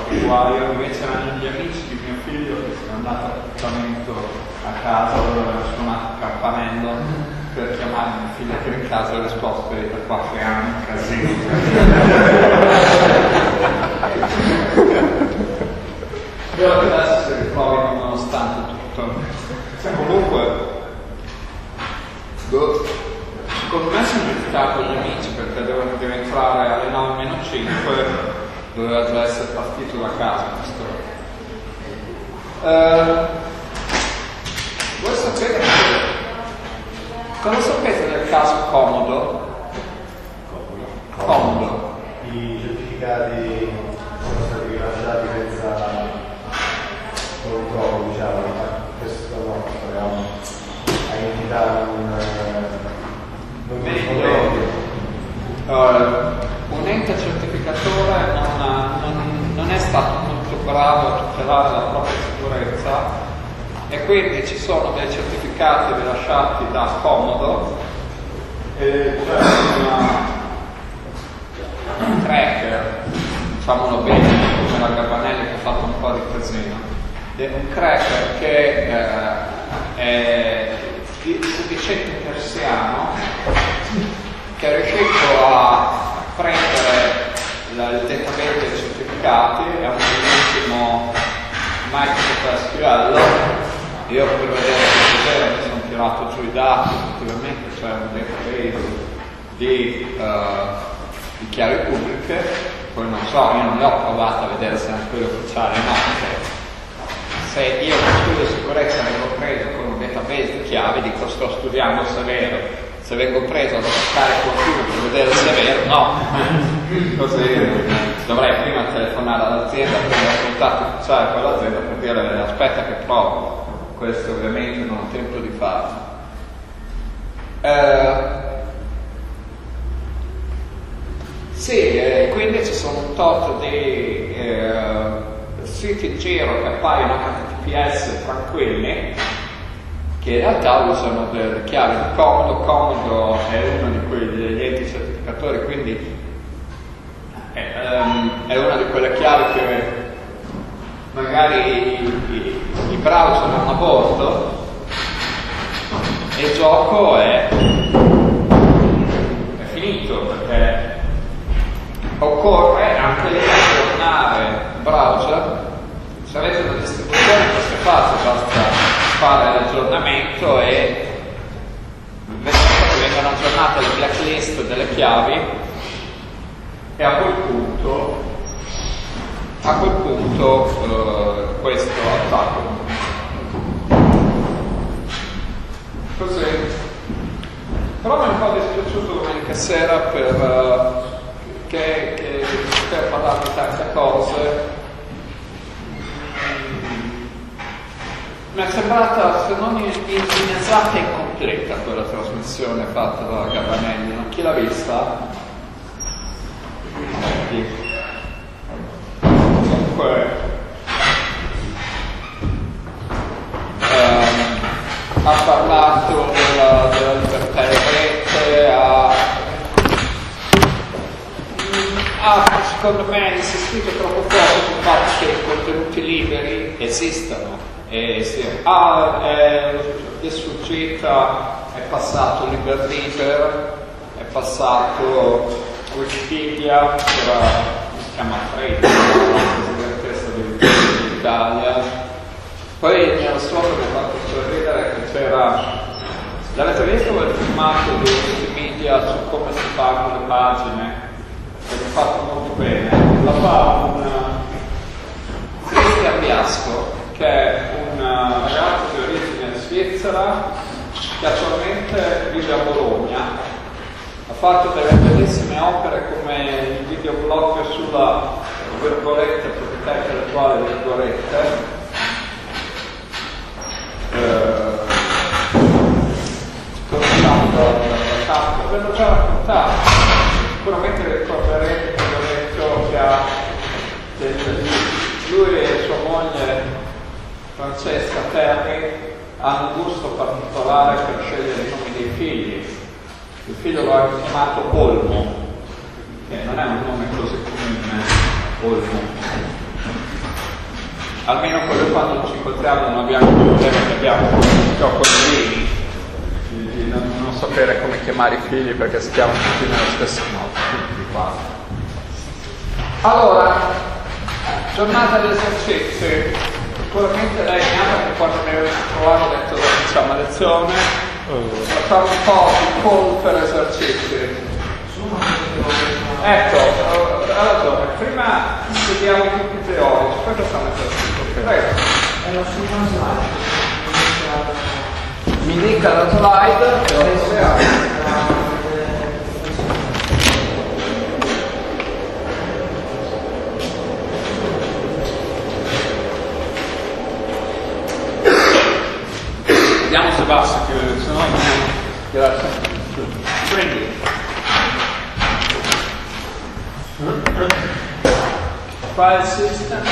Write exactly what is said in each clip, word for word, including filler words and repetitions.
qualche guaio, invece erano gli amici di mio figlio che sono andati all'appuntamento a casa, dove avevano suonato il campanello per chiamare mio figlio che era in casa, ho risposto per quattro anni, casino. Però adesso si ritrovano nonostante tutto. Comunque, secondo me sono giudicato gli amici perché dovevano entrare alle nove meno cinque, doveva già essere partito da casa questo. Uh, voi sapete che, cosa sapete del caso Comodo? Comodo. Comodo. I certificati sono stati rilasciati senza controllo, diciamo, questo no, proviamo a invitare un non mi Uh, un ente certificatore non, non, non è stato molto bravo a tutelare la propria sicurezza e quindi ci sono dei certificati rilasciati da Comodo e c'è una, un cracker, diciamolo bene, come la Gabanelli che ha fatto un po' di casino, è un cracker che eh, è di sedicente persiano che è riuscito a prendere la, il database dei certificati, è un bellissimo MicroSQL. Io per vedere che cos'era mi sono tirato giù i dati, effettivamente c'è un database di, uh, di chiavi pubbliche, poi non so, io non le ho provate a vedere se erano quelle ufficiali o no, perché se io con studio di sicurezza vengo preso con un database di chiavi, dico sto studiando se è vero. Se vengo preso ad attaccare qualcuno per vedere se è vero, no. Così dovrei prima telefonare all'azienda, prendere contatto ufficiale con l'azienda per dire aspetta che provo. Questo ovviamente non ho tempo di farlo. Eh, sì, eh, quindi ci sono un tot di eh, siti in giro che appaiono H T T P S tranquilli, che in realtà usano delle chiavi di Comodo. Comodo è uno di quegli enti certificatori, quindi è, um, è una di quelle chiavi che magari i, i, i browser hanno a bordo e il gioco è, è finito, perché occorre anche lì aggiornare il browser. Se avete una distribuzione questo è facile, basta fare l'aggiornamento e vengono aggiornate le blacklist delle chiavi e a quel punto a quel punto eh, questo attacco così. Però mi è un po' dispiaciuto domenica sera per uh, che, che per parlare di tante cose. Mi è sembrata, se non inesatta e incompleta, quella trasmissione fatta da Gabanelli. No? Chi l'ha vista? Sì. Comunque ehm, ha parlato della, della libertà di rete, ha, ha secondo me insistito troppo poco sul fatto che i contenuti liberi esistano. E sì, ah, è, è sfuggita, è passato Liber Liber, è passato Wikipedia, che era, si chiama Freddy, la testa dell'Italia. Poi mi era sopra mi ha fatto sorridere che c'era, l'avete visto quel filmato di Wikimedia su come si fanno le pagine? Che mi ha fatto molto bene. La fa un Cristian Biasco, che è un ragazzo di origine svizzera che attualmente vive a Bologna. Ha fatto delle bellissime opere come il videoblog sulla virgolette proprietà intellettuale virgolette. Eh, conosciamo da, da, da campo, ve l'ho già raccontato. Sicuramente ricorderete che ho detto che ha lui e sua moglie Francesca Terni hanno un gusto particolare per scegliere i nomi dei figli. Il figlio lo ha chiamato Olmo, che non è un nome così comune, Olmo. almeno quello quando ci incontriamo non abbiamo il problema che abbiamo con i figli, di non, non sapere come chiamare i figli perché si chiamano tutti nello stesso modo, tutti qua. Allora, giornata di esercizi, sicuramente lei neanche che quando mi aveva trovato ho detto facciamo lezione, facciamo un po' di call per esercizi. Ecco, ha ragione, prima vediamo i tipi teorici, poi facciamo esercizio. Prego. È la sua slide. Mi dica la slide che ho creato. Vediamo se basta, che se no grazie. Quindi file system,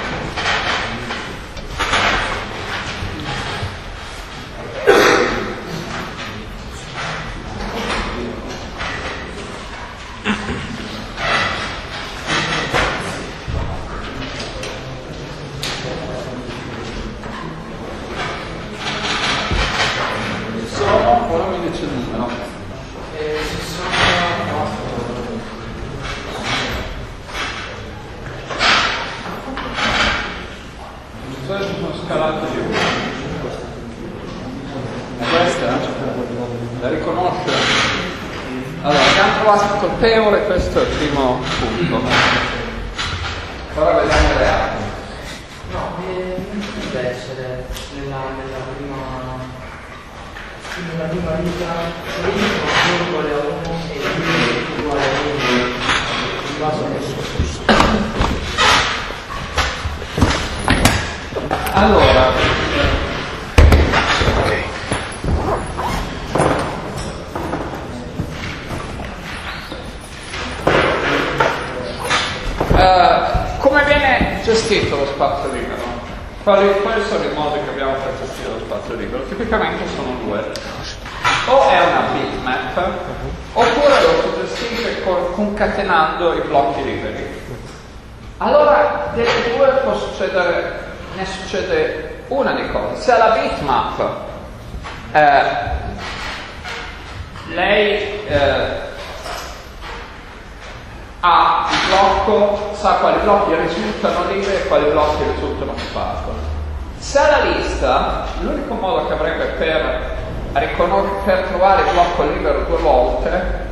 sono, ora mi dice il numero. Eh, ci sono sono scalate di uno. Questa la riconosce? Allora, abbiamo trovato il colpevole, questo è il primo punto. Ora vediamo le altre. no, eh, non deve essere nella, nella prima nella prima riga il uguale a uno e il uguale a uno in base a questo. Allora, Uh, come viene gestito lo spazio libero? Quali, quali sono i modi che abbiamo per gestire lo spazio libero? Tipicamente sono due. O è una bitmap, oppure lo si gestisce con- concatenando i blocchi liberi. Allora, delle due può succedere, ne succede una di cose. Se la bitmap eh, lei eh, ha il blocco, sa quali blocchi risultano liberi e quali blocchi risultano sparsi. Se ha la lista, l'unico modo che avrebbe per, riconos- per trovare il blocco libero due volte,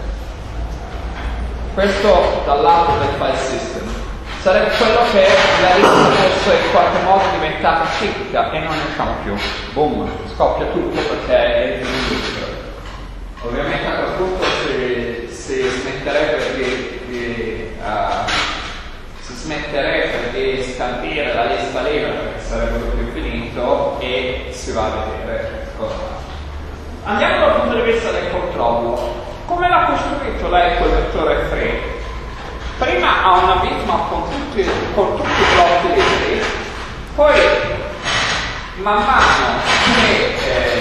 questo dal lato del file system, sarebbe quello che la lista fosse in qualche modo diventata ciclica e non ne usciamo più. Boom, scoppia tutto perché è libero. Ovviamente a quel punto si, si smetterebbe di, di uh, si smetterebbe di scandire la lista libera perché sarebbe tutto infinito e si va a vedere cosa fa. Andiamo dal punto di vista del controllo. Come l'ha costruito lei quel vettore free? Prima ha una bitmap con tutti, con tutti i blocchi liberi, poi man mano che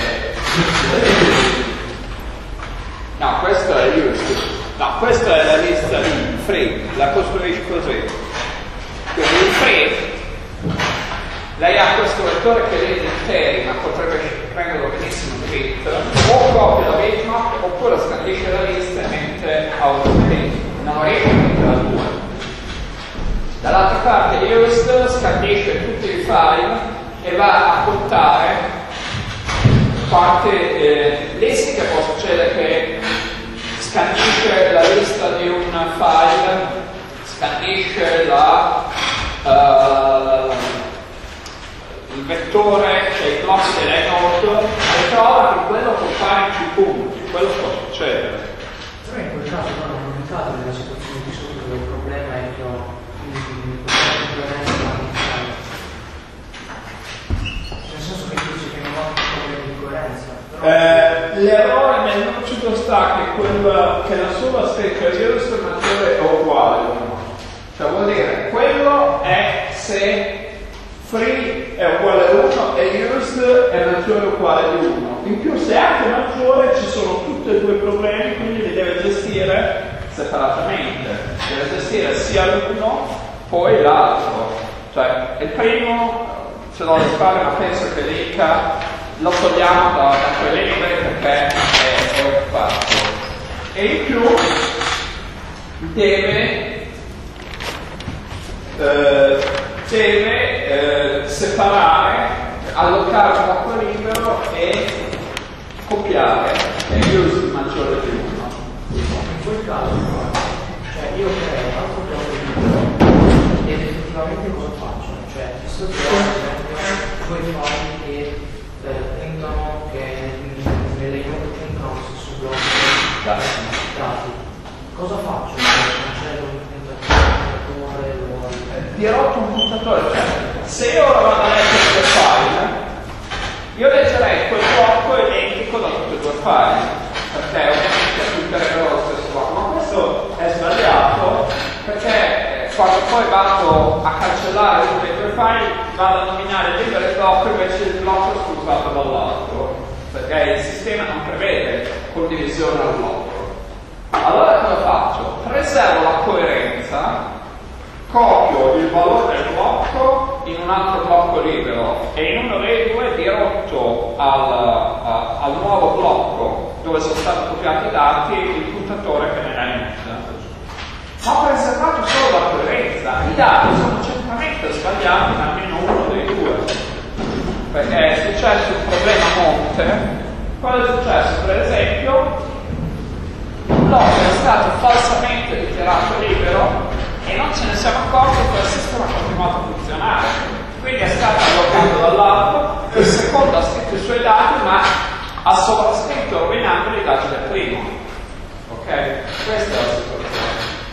eh, no, questo è used. No, questa è la lista di free, la costruisci così. Quindi il free, lei ha questo vettore che legge interi, ma potrebbe prenderlo benissimo in bit, o copia la bitmap, oppure scandisce la lista e mette a un bit. Non riesce a mettere la due. Dall'altra parte used scandisce tutti i file e va a contare parte eh, lessica. Può succedere che scandisce la lista di un file, scandisce la, uh, il vettore che i blocchi delle node e trova che quello compare in più punti, quello può succedere. Però in quel caso non ho notato nella situazione di sotto dove il problema è che ho nel senso che dice che non ho problemi di coerenza. Eh, l'errore nel non ci sta che, quella, che la sola stecca used è maggiore o uguale a uno. Cioè vuol dire quello è se free è uguale a uno e used è maggiore o uguale di uno. In più se è anche maggiore ci sono tutti e due i problemi, quindi li deve gestire separatamente. Deve gestire sia l'uno poi l'altro. Cioè il primo ce l'ho da fare, ma penso che l'I C A lo togliamo da, da quelle libere perché è, è occupato. E in più deve, eh, deve eh, separare, allocare un blocco libero e copiare e use maggiore di uno. In quel caso, cioè io creo un altro blocco libero ed effettivamente cosa faccio? Cioè, visto che ho due file che eh, puntano, che nelle note puntano allo stesso blocco dati, cosa faccio? Cancello un puntatore, lo... Dirotto un puntatore, cioè se io ora vado a leggere due file, io leggerei quel blocco identico da tutti e due file, perché ovviamente appunterebbero lo stesso blocco, ma questo è sbagliato perché quando poi vado a cancellare uno dei due file vado a nominare il libero blocco invece il blocco sfruttato dall'altro, perché il sistema non prevede condivisione al blocco. Allora cosa faccio? Preservo la coerenza, copio il valore del blocco in un altro blocco libero e in uno dei due dirotto al, a, al nuovo blocco dove sono stati copiati i dati il puntatore che ne ha inizio. Ma ho preservato solo la coerenza, i dati sono certamente sbagliati in almeno uno dei due, perché è successo un problema a monte. Cosa è successo? Per esempio un blocco è stato falsamente dichiarato libero e non ce ne siamo accorti che il sistema ha continuato a funzionare, quindi è stato allocato dall'altro, il secondo ha scritto i suoi dati ma ha sovrascritto rovinando i dati del primo. Ok? Questa è la situazione.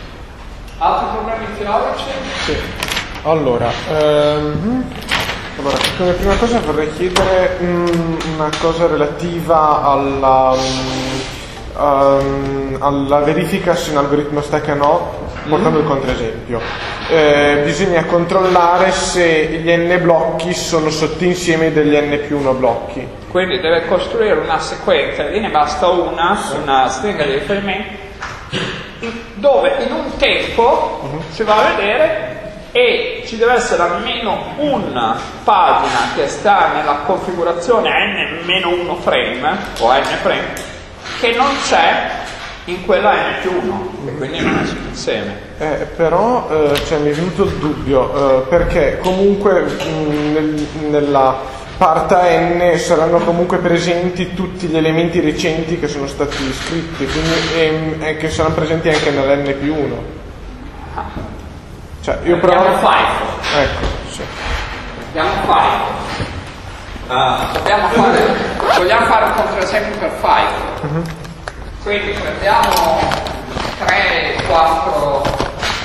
Altri problemi teorici? Sì. Allora, ehm, allora, come prima cosa vorrei chiedere mm, una cosa relativa alla, mm, um, alla verifica se un algoritmo stack o no, portando il controesempio. Eh, bisogna controllare se gli n blocchi sono sottoinsiemi degli n più uno blocchi. Quindi deve costruire una sequenza, lì ne basta una, su una stringa di riferimento, dove in un tempo uh-huh. si va a vedere e ci deve essere almeno una pagina che sta nella configurazione n meno uno frame o n frame che non c'è in quella n più uno e quindi non è tutto insieme. Eh, però eh, cioè, mi è venuto il dubbio eh, perché comunque mh, nel, nella parta n saranno comunque presenti tutti gli elementi recenti che sono stati scritti, quindi e, e che saranno presenti anche nell'N più uno. Cioè io provo. five. Ecco, sì. Abbiamo five. Uh, dobbiamo fare. Vogliamo fare un controesempio per five. Uh-huh. Quindi prendiamo tre, quattro.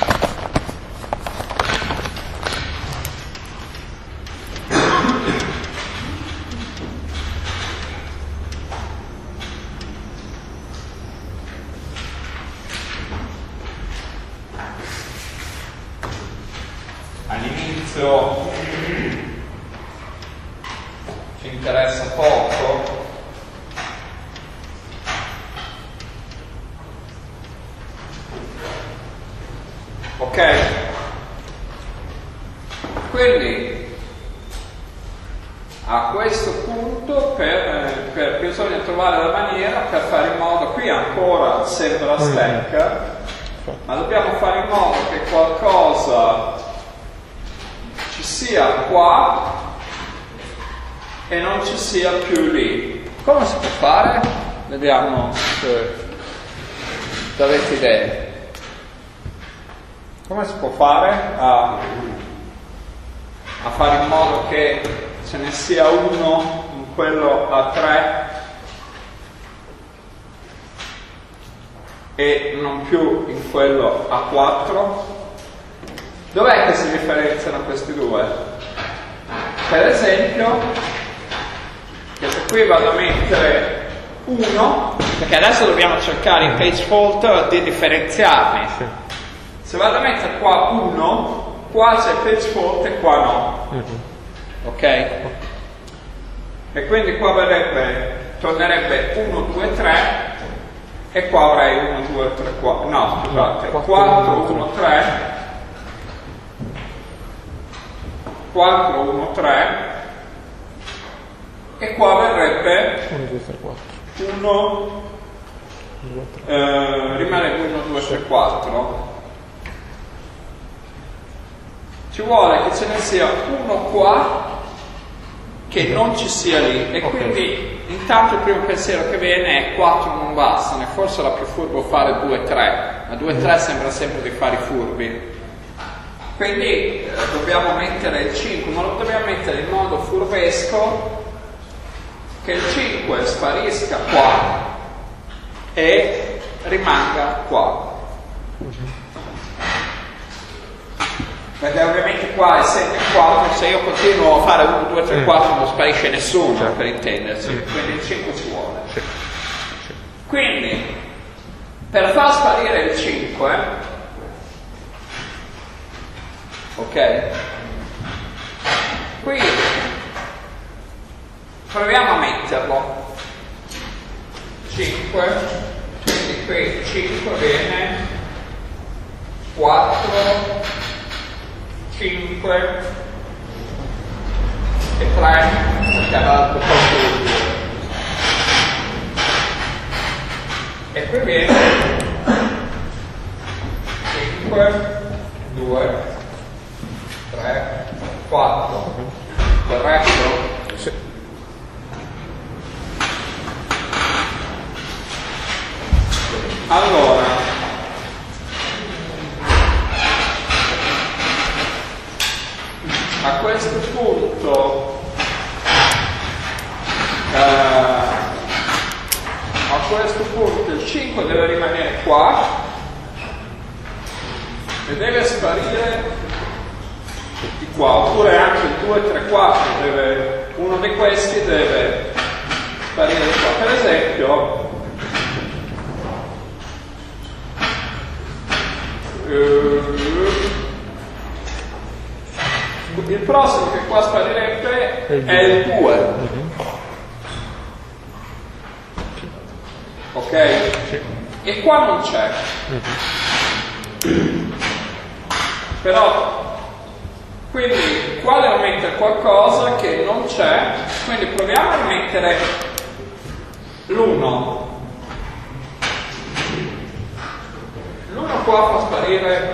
All'inizio ci interessa poco, ok? Quindi a questo punto per, per, bisogna trovare la maniera per fare in modo, qui ancora sembra stack, ma dobbiamo fare in modo che qualcosa ci sia qua e non ci sia più lì. Come si può fare? Vediamo se avete idee. Come si può fare a, a fare in modo che ce ne sia uno in quello a tre e non più in quello a quattro? Dov'è che si differenziano questi due? Per esempio, che se qui vado a mettere uno, perché adesso dobbiamo cercare in page fault di differenziarli. Sì. Se vado a mettere qua uno, qua c'è page fault e qua no. Mm-hmm. Ok? E quindi qua verrebbe, tornerebbe uno, due, tre e qua avrei uno, due, tre, quattro. No, scusate, quattro, uno, tre. quattro, uno, tre e qua verrebbe uno, due, tre, quattro. uno, eh, rimane uno, due, tre, quattro. Ci vuole che ce ne sia uno qua che non ci sia lì, e quindi intanto il primo pensiero che viene è quattro non bastano, e forse la più furbo fare due tre, ma due tre sembra sempre di fare i furbi. Quindi eh, dobbiamo mettere il cinque, ma lo dobbiamo mettere in modo furbesco che il cinque sparisca qua e rimanga qua. Perché ovviamente qua essendo quattro, se io continuo a fare uno, due, tre, quattro non sparisce nessuno, certo, per intendersi, mm. quindi il cinque ci vuole. Sì. Sì. Quindi, per far sparire il cinque, ok? Qui proviamo a metterlo. cinque, quindi qui cinque viene quattro, cinque e tre, perché l'altro posto di due. E qui viene cinque, due, tre, quattro. Corretto? Sì. Allora, a questo punto eh, a questo punto il cinque deve rimanere qua e deve sparire di qua, oppure anche il due, tre, quattro deve, uno di questi deve sparire di qua. Per esempio eh, il prossimo che qua sparirebbe è il due. Mm-hmm. Ok? Sì. E qua non c'è. Mm-hmm. Però, quindi qua devo mettere qualcosa che non c'è, quindi proviamo a mettere l'uno. L'uno qua fa sparire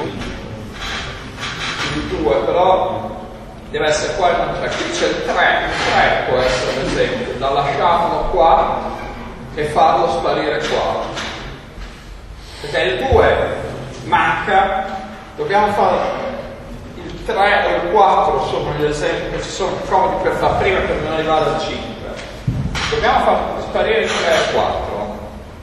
il due, però deve essere qua e non c'è. Qui c'è il tre, il tre può essere ad esempio da lasciarlo qua e farlo sparire qua, perché il due manca. Dobbiamo fare il tre e il quattro, sono gli esempi che ci sono più comodi per fare prima, per non arrivare al cinque. Dobbiamo far sparire il tre e il quattro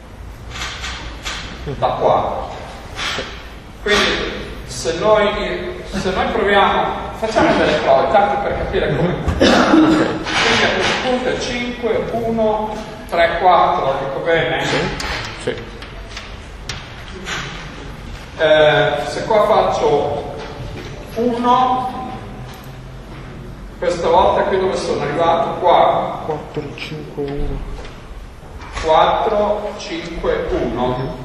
da qua. Quindi se noi se noi proviamo, facciamo delle prove tanto per capire come. Quindi a questo punto è cinque, uno, tre, quattro, dico bene? Sì. Sì. Eh, se qua faccio uno, questa volta qui dove sono arrivato? Qua. quattro, cinque, uno. quattro, cinque, uno.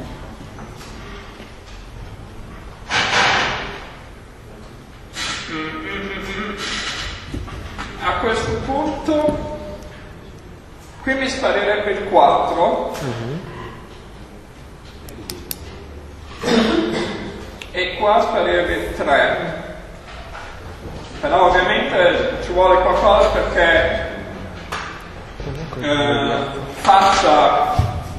A questo punto qui mi sparirebbe il quattro. Uh-huh. E qua sparirebbe il tre. Però ovviamente ci vuole qualcosa perché eh, faccia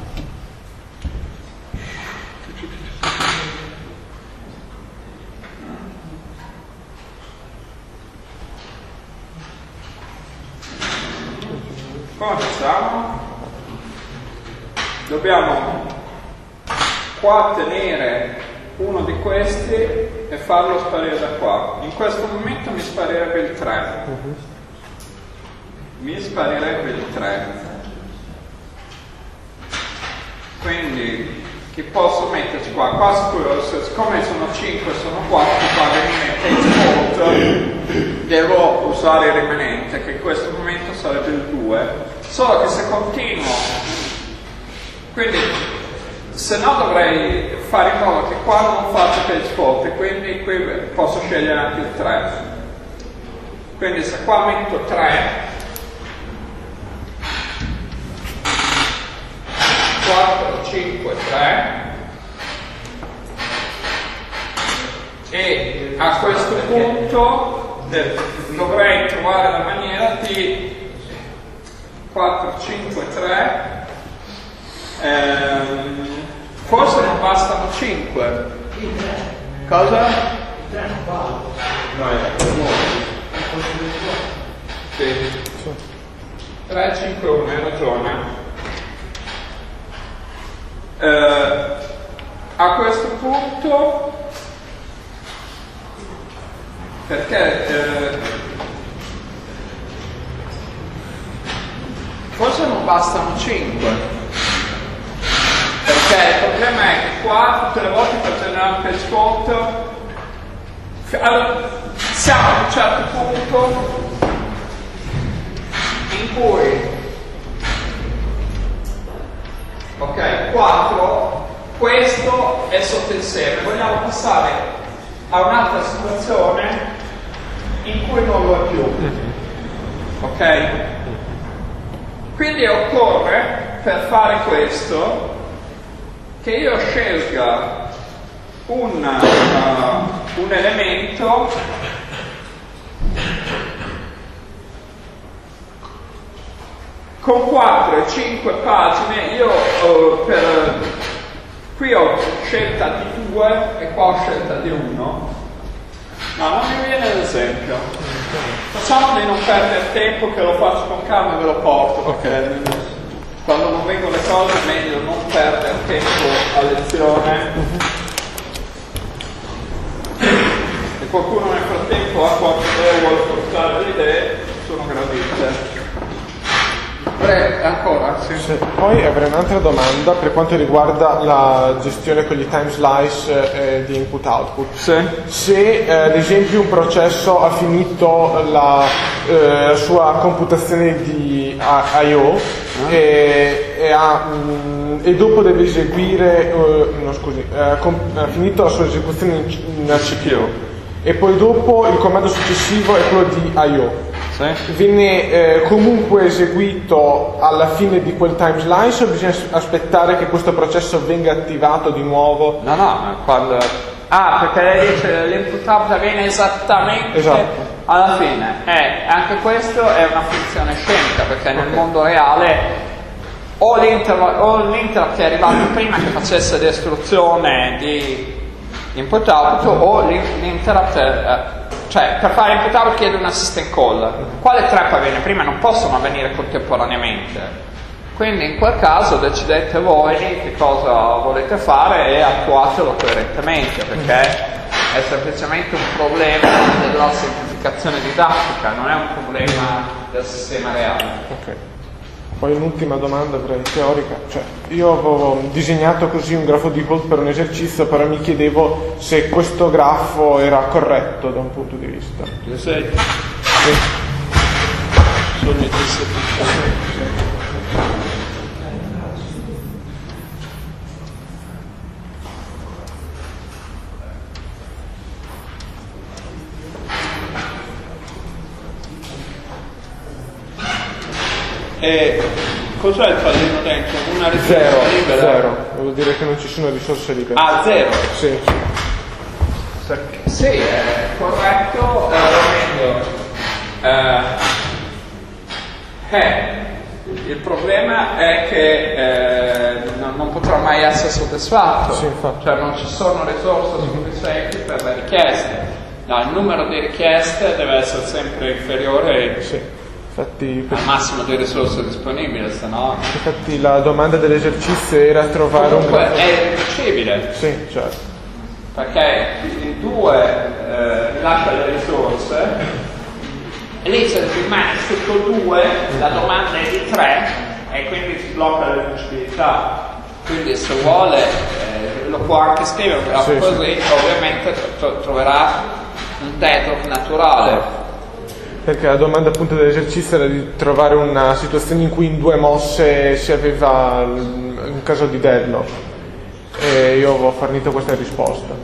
come facciamo? Dobbiamo qua tenere uno di questi e farlo sparire da qua. In questo momento mi sparirebbe il tre. Uh-huh. Mi sparirebbe il tre. Quindi che posso metterci qua? Qua siccome sono cinque, sono quattro, qua mi mette devo usare il rimanente, che in questo momento sarebbe il due. Solo che se continuo, quindi se no dovrei fare in modo che qua non faccia page fault, e quindi qui posso scegliere anche il tre. Quindi se qua metto tre, quattro, cinque, tre e a questo punto dovrei trovare la maniera di quattro, cinque, tre, ehm, forse non bastano cinque. Cosa? No, è Sì. tre, cinque, uno, hai ragione. Eh, a questo punto, perché eh, forse non bastano cinque, perché il problema è che qua tutte le volte facendo anche il conto, allora, siamo a un certo punto in cui ok, quattro, questo è sottoinsieme, vogliamo passare a un'altra situazione in cui non lo è più, ok? Quindi occorre, per fare questo, che io scelga un, uh, un elemento con quattro e cinque pagine. Io uh, per, qui ho scelta di due e qua ho scelta di uno. No, non mi viene l'esempio. Facciamo di non perdere tempo, che lo faccio con calma e ve lo porto, perché quando non vengono le cose è meglio non perdere tempo a lezione. Se qualcuno nel frattempo ha qualche idea e vuole portare le idee, sono gradite. Pre, ancora? Sì. Sì. Poi avrei un'altra domanda per quanto riguarda la gestione con gli time slice eh, di input-output. Sì. Se eh, ad esempio un processo ha finito la, eh, la sua computazione di I O e, e, ha, mh, e dopo deve eseguire, eh, no scusi, eh, ha finito la sua esecuzione in, in C P U e poi dopo il comando successivo è quello di I O. Sì. Viene eh, comunque eseguito alla fine di quel time slice o bisogna aspettare che questo processo venga attivato di nuovo? No, no, quando... Ah, perché lei dice l'input output avviene esattamente esatto. alla fine. Eh, anche questo è una funzione scenica, perché nel okay. mondo reale o l'interrupt è arrivato prima che facesse l'istruzione di input output o l'interrupt è... Cioè, per fare input output chiede un assistant call. Quale trap avviene prima? Non possono avvenire contemporaneamente. Quindi in quel caso decidete voi che cosa volete fare e attuatelo coerentemente, perché è semplicemente un problema della semplificazione didattica, non è un problema del sistema reale. Ok. Poi un'ultima domanda avrei teorica, cioè io avevo disegnato così un grafo default per un esercizio, però mi chiedevo se questo grafo era corretto da un punto di vista. Lo sai? Sì. Sono i stessi. E cos'è il pallino dentro? Una risorsa Zero, libera? zero, vuol dire che non ci sono risorse libere. Ah, zero? Sì. Perché, sì, è corretto, eh, meglio. Eh, eh, il problema è che eh, non, non potrà mai essere soddisfatto, sì, infatti. Cioè non ci sono risorse sufficienti per le richieste. No, il numero di richieste deve essere sempre inferiore Sì. Infatti, al massimo di risorse disponibili, se no... Infatti la domanda dell'esercizio era trovare Comunque, un grafo. è riducibile. Sì, certo. Perché il due eh, lascia le risorse e lì se rimane sotto due la domanda è di tre e quindi si blocca la riducibilità. Quindi se vuole eh, lo può anche scrivere, però sì, così sì. ovviamente tro- troverà un deadlock naturale. Perché la domanda appunto dell'esercizio era di trovare una situazione in cui in due mosse si aveva un caso di deadlock e io avevo fornito questa risposta.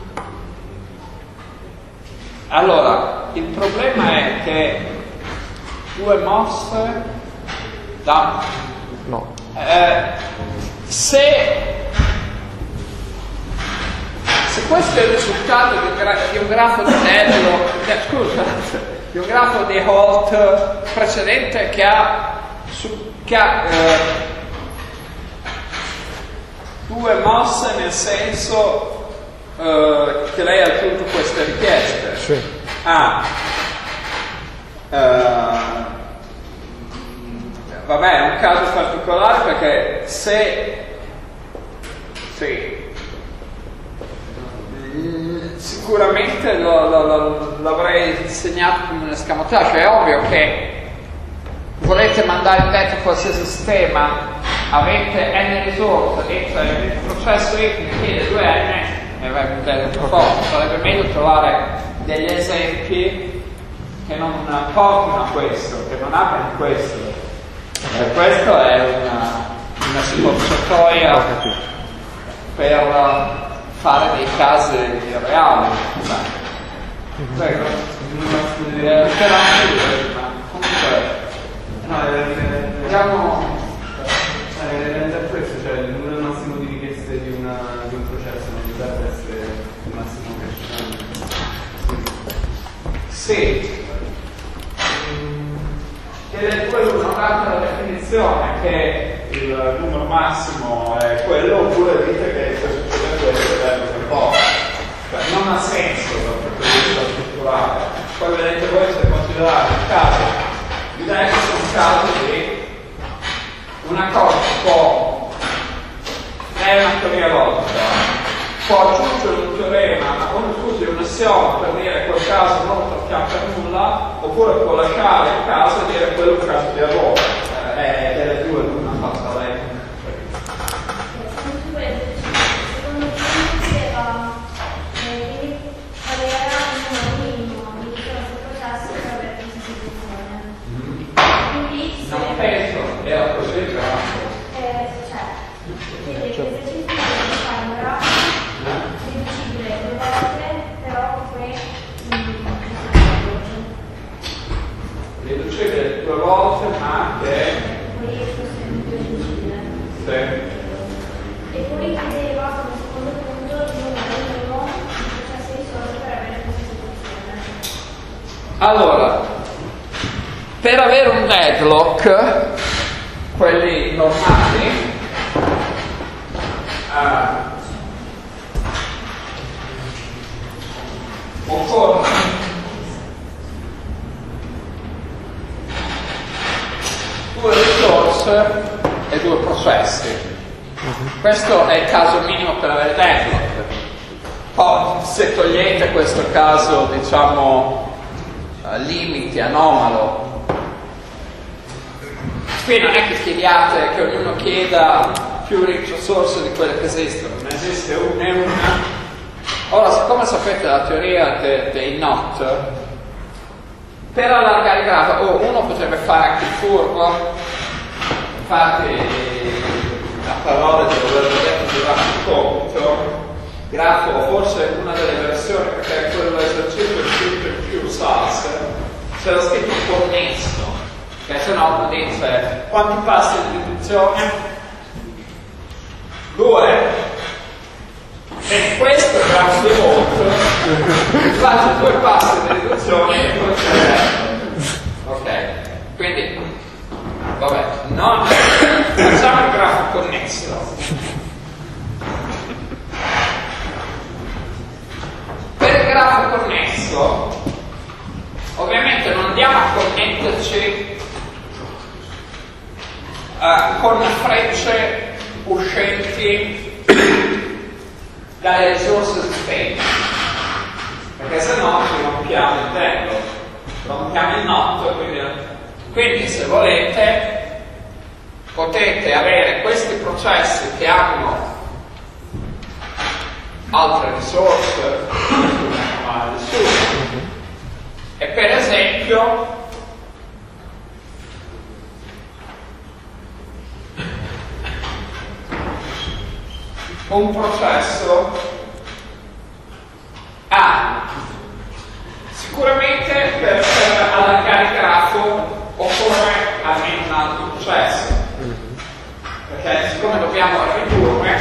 Allora, il problema è che due mosse da... No. Eh, se, se questo è il risultato di un, gra- di un grafo di Deadlock, eh, scusa, di un grafo di Holt precedente che ha, su, che ha eh, due mosse, nel senso eh, che lei ha aggiunto queste richieste. Sì. Ah, eh, vabbè, è un caso particolare perché se sì, sicuramente lo, lo, lo, l'avrei insegnato come un escamotage. È ovvio che volete mandare dentro qualsiasi sistema, avete n risorse e cioè il processo X mi chiede due n, e beh, un po', sarebbe meglio trovare degli esempi che non portino a questo, che non abbiano questo. E questo è una, una scorciatoia per fare dei casi reali. Prego. Eh, però ma comunque No, vediamo. è questo, cioè il numero massimo di richieste di, una, di un processo non dovrebbe essere il massimo crescente. Sì. Ed è quello un'altra definizione che il numero massimo è quello, oppure dite che se succede questo è per poco. Cioè, non ha senso dal punto di vista strutturale. Poi vedete voi se considerate il caso di adesso un caso di una cosa può, è una teoria logica, può aggiungere un teorema, o scusi, un assioma per dire quel caso non lo trattiamo per nulla, oppure può lasciare il caso e dire quello è un caso di errore. Eh, delle due l'una fatta lei. Secondo me diceva che aveva un numero minimo di risorse processo per avere questa situazione. Quindi se Non penso, era così il grafo. eh, cioè, chiede che l'esercizio di fare un grafo riducibile due volte, però poi Riducibile due volte, ma che poi fosse riducibile. sì. E poi chiedeva come secondo punto il numero minimo di processi di risorse per avere questa situazione. Allora, per avere un deadlock, quelli normali, eh, occorre due risorse e due processi. Questo è il caso minimo per avere deadlock. Poi, se togliete questo caso, diciamo, limiti, anomalo, qui non è che chiediate che ognuno chieda più risorse di quelle che esistono, ne esiste una e una. Ora, siccome sapete la teoria de, dei not, per allargare il grafo, oh, uno potrebbe fare anche il furbo, infatti a parole di voler vedere di grafo compito, grafo, forse una delle versioni, perché è quell'esercizio scritto in più salse, c'era scritto connesso, che se no uno dice quanti passi di riduzione? Due. E questo è il grafo di Holt, faccio due passi di riduzione e poi c'è. Ok, quindi vabbè, non facciamo il grafo connesso. Per il grafo connesso, ovviamente non andiamo a connetterci uh, con frecce uscenti dalle risorse esistenti, perché se no ci rompiamo il tempo, rompiamo il not, quindi, quindi se volete potete avere questi processi che hanno altre risorse, e per esempio un processo ha sicuramente per, per allargare il grafo occorre almeno un altro processo, perché siccome come dobbiamo ridurre,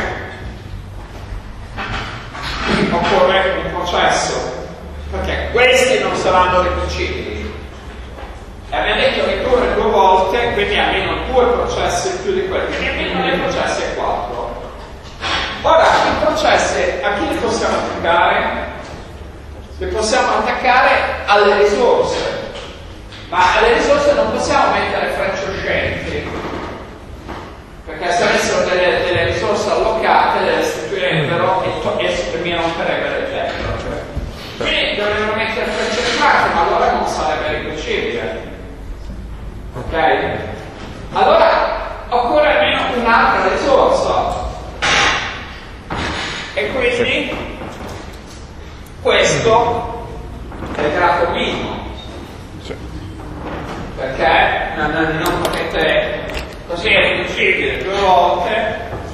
occorre un processo, perché questi non saranno riducibili. E abbiamo detto ridurre due volte, quindi almeno due processi più di quelli, quindi almeno dei processi è quattro. Ora, i processi a chi li possiamo attaccare? Li possiamo attaccare alle risorse, ma alle risorse non possiamo mettere frecce uscenti, perché se avessero delle, delle risorse allocate le restituirebbero e, e si mi romperebbe le tecniche. Quindi dovremmo mettere frecce uscenti, ma allora non sarebbe riducibile. Ok? Allora occorre almeno un'altra risorsa. E quindi questo è il grafo minimo. Sì. Perché non, non, non potete, così è riducibile due volte,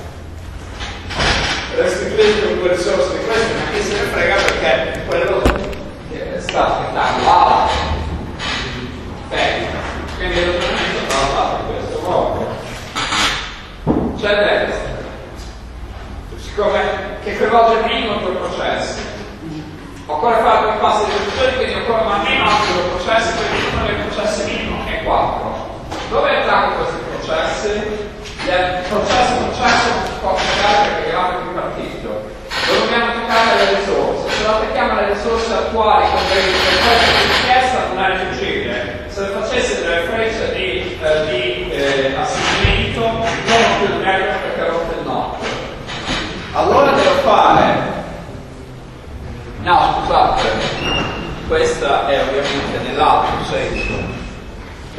restituite due risorse di questo, ma chi se ne frega perché quello che sta aspettando l'altro. Ok? Quindi il ragionamento non va fatto in questo modo. C'è il resto. Siccome che coinvolge minimo due processi, occorre fare due passi di riduzione, quindi occorre almeno altri due processi, quindi uno dei processi minimo è quattro. Dove entrano questi processi? Il processo processo non si può attaccare perché è grave più partito. Dove dobbiamo attaccare le risorse? Se lo attacchiamo alle risorse attuali con delle frecce di richiesta non è riducibile. Se le facesse delle frecce di, eh, di eh, assignemento non ho più il merito perché rompe il nodo. Allora devo fare, no scusate, questa è ovviamente nell'altro senso, ok?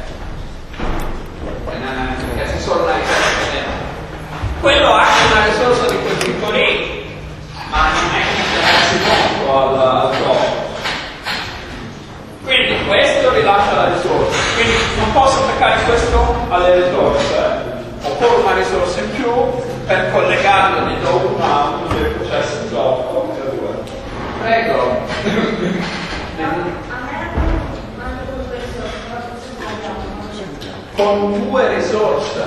Perché se solo una risorsa, quello ha anche una risorsa di quel tipo lì, ma non è che interessi molto al, al gioco. Quindi questo rilascia la risorsa, quindi non posso attaccare questo alle risorse. Oppure una risorsa in più per collegarlo ne do una a uno dei processi in gioco. Prego. A me hanno due risorse, ma cosa si Con due risorse?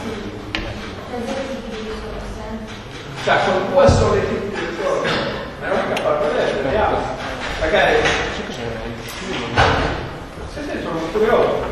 Cioè con due sole tipi di risorse? Ma non è che far vedere, vediamo. Perché sì, sì, sono curioso.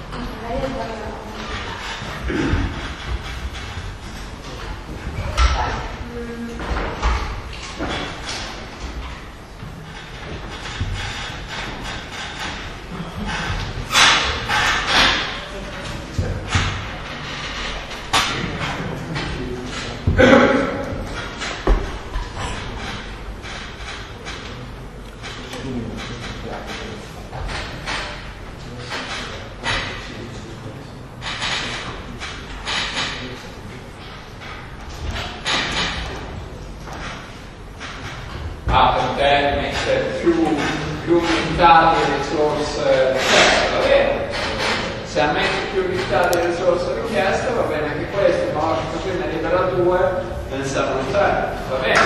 Ah, perché mette più, più unità di risorse richieste, va bene. Se ammette più unità di risorse richieste va bene anche questo, ma così ne libera due, ve ne servono tre, va bene.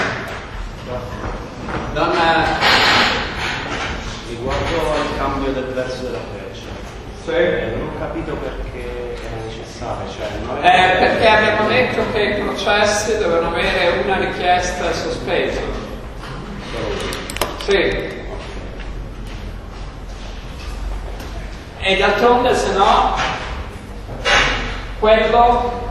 Non è... Riguardo al cambio del verso della freccia, Sì. eh, non ho capito perché era necessario, cioè non Eh, è... perché abbiamo detto che i processi devono avere una richiesta sospesa. Sì. E d'altronde se no quello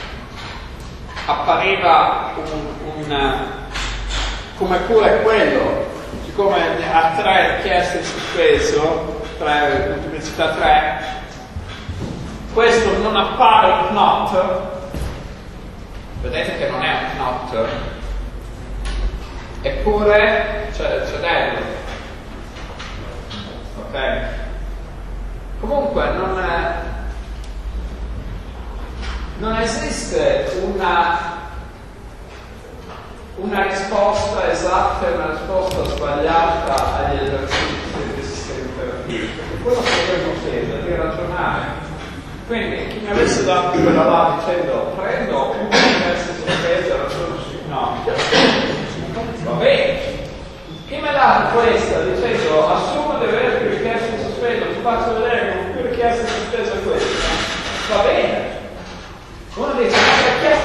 appariva un, un, come pure quello, siccome ha tre richieste in sospeso, tre, multiplicità tre, questo non appare un not, vedete che non è un not, eppure c'è, c'è dentro. Ok? Comunque non, è, non esiste una, una risposta esatta e una risposta sbagliata agli esercizi dei sistemi operativi, perché quello che dovremmo chiedere è di ragionare. Quindi chi mi avesse dato quella là dicendo prendo un diverso sospeso e ragiono su no, va bene. Chi mi ha dato questa dicendo assumo di avere più richieste in sospeso, ti faccio vedere con più richieste in sospeso questa, va bene. Uno dice ma perché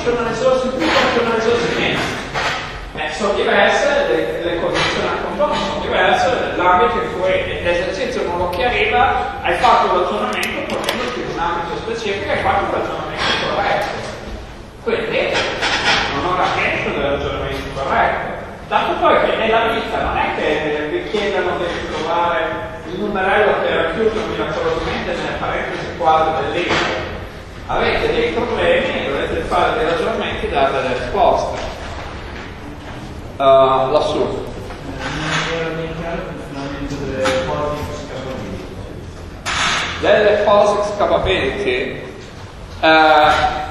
c'è una risorsa in più o c'è una risorsa in meno. Eh, sono diverse, le, le condizioni al contorno sono diverse, l'ambito in cui l'esercizio non lo chiariva, hai fatto un ragionamento ponendoti in un ambito specifico e hai fatto un ragionamento corretto. Quindi non ho rammento del ragionamento corretto. Tanto poi che nella vita non è che vi chiedano di trovare il numerello che è racchiuso miracolosamente nelle parentesi quadre del libro. Avete dei problemi e dovete fare dei ragionamenti e dare delle risposte. Uh, lassù. Non era ben chiaro il funzionamento delle POSIX capability. Delle POSIX capability. Uh,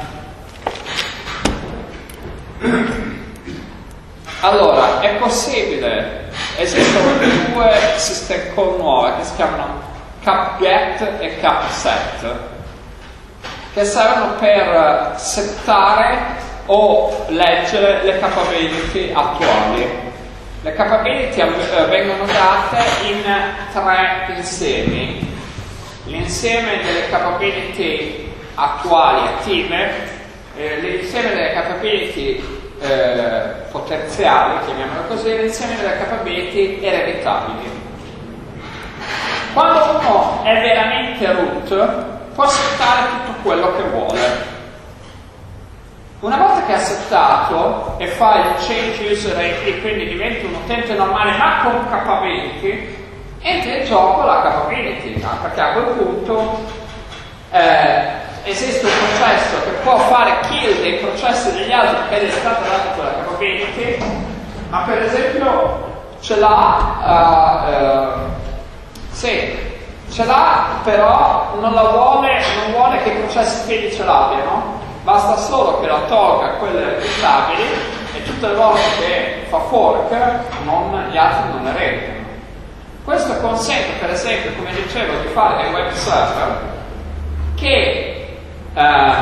allora, è possibile, esistono due system call nuove che si chiamano capget e capset, che servono per settare o leggere le capability attuali. Le capability vengono date in tre insiemi. L'insieme delle capability attuali attive, eh, l'insieme delle capability eh, potenziali, chiamiamolo così, e l'insieme delle capability ereditabili. Quando uno è veramente root, può settare tutto quello che vuole. Una volta che ha settato e fa il change user I D, quindi diventa un utente normale ma con capability, entra in gioco la capability, no? Perché a quel punto eh, esiste un processo che può fare kill dei processi degli altri perché è stata data quella capability, ma per esempio ce l'ha, uh, uh, sì, ce l'ha, però non la vuole, non vuole che i processi figli ce l'abbiano. Basta solo che la tolga quelle evitabili e tutte le volte che fa fork non, gli altri non ereditano. Questo consente, per esempio, come dicevo, di fare dei web server che eh,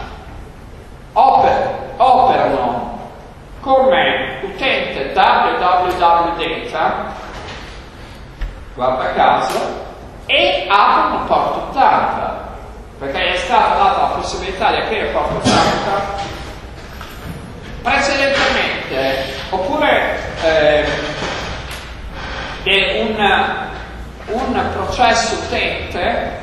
oper, operano come utente www.data, guarda caso, e aprono port ottanta. Perché gli è stata data la possibilità di aprire port ottanta precedentemente, oppure eh, un, un processo utente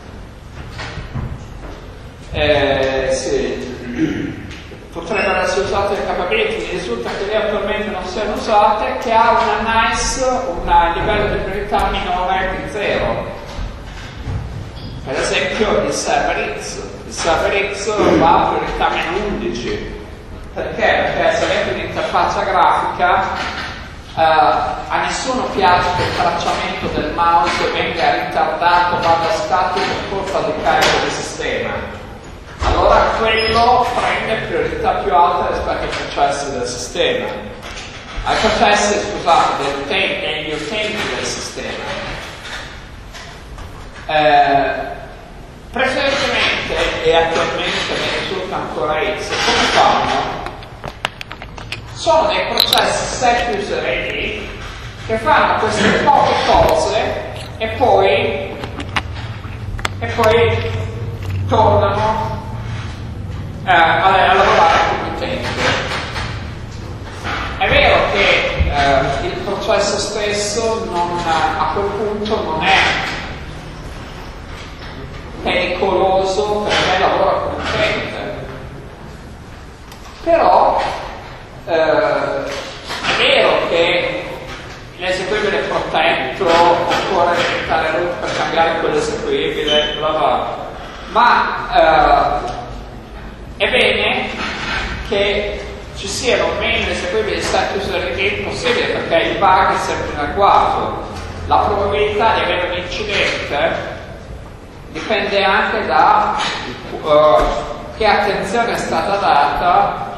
eh, sì, potrebbero essere usate le capability, mi risulta che lì attualmente non siano usate, che ha una nice, un livello di priorità minore di zero. Per esempio il server X, il server X va a priorità meno undici. Perché? Perché se avete un'interfaccia grafica eh, a nessuno piace che il tracciamento del mouse venga ritardato, vada a scatti per colpa del carico del sistema. Allora quello prende priorità più alta rispetto ai processi del sistema. Ai processi, scusate, degli utenti, degli utenti del sistema. Eh, precedentemente e attualmente ne risulta ancora X, come fanno? Sono dei processi set user I D che fanno queste poche cose e poi e poi tornano eh, a, a lavorare come utenti. È vero che eh, il processo stesso non, a quel punto non è pericoloso perché lavora come utente, però eh, è vero che l'eseguibile protetto occorre diventare root per cambiare quell'eseguibile, bla bla, ma eh, è bene che ci siano meno eseguibili set user I D possibile perché il bug è sempre in agguato. La probabilità di avere un incidente dipende anche da uh, che attenzione è stata data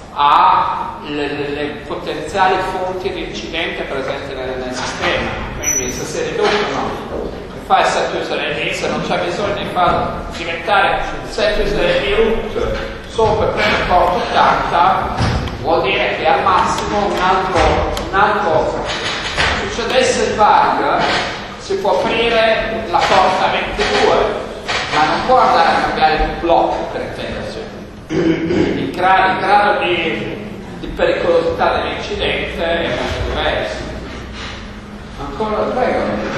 alle potenziali fonti di incidente presenti nel, nel sistema. Quindi se si riducono i file set user I D, se non c'è bisogno di far diventare set user I D root solo per prendere port ottanta, vuol dire che al massimo un altro, un altro succedesse il bug, si può aprire la porta ventidue, ma non può andare a cambiare il blocco per intenderci. il, gra- il grado di, di pericolosità dell'incidente è molto diverso. Ancora prego?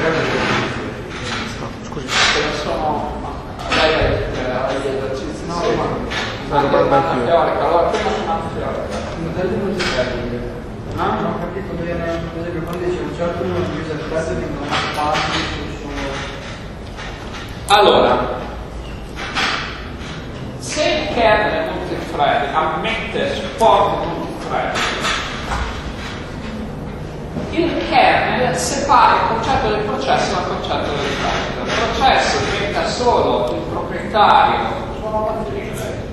No, scusi. Ce ne sono. Lei ha gli esercizi? No, Sì. ma Una domanda in più. teorica, allora prima una teorica. Un modello multiplicativo. No? Non ho capito bene, per esempio, quando dice un certo numero di risultati vengono fatti su. Allora, se il kernel multithread ammette supporto multithread, il kernel separa il concetto del processo dal concetto del thread. Il processo diventa solo il proprietario. Sono batterie.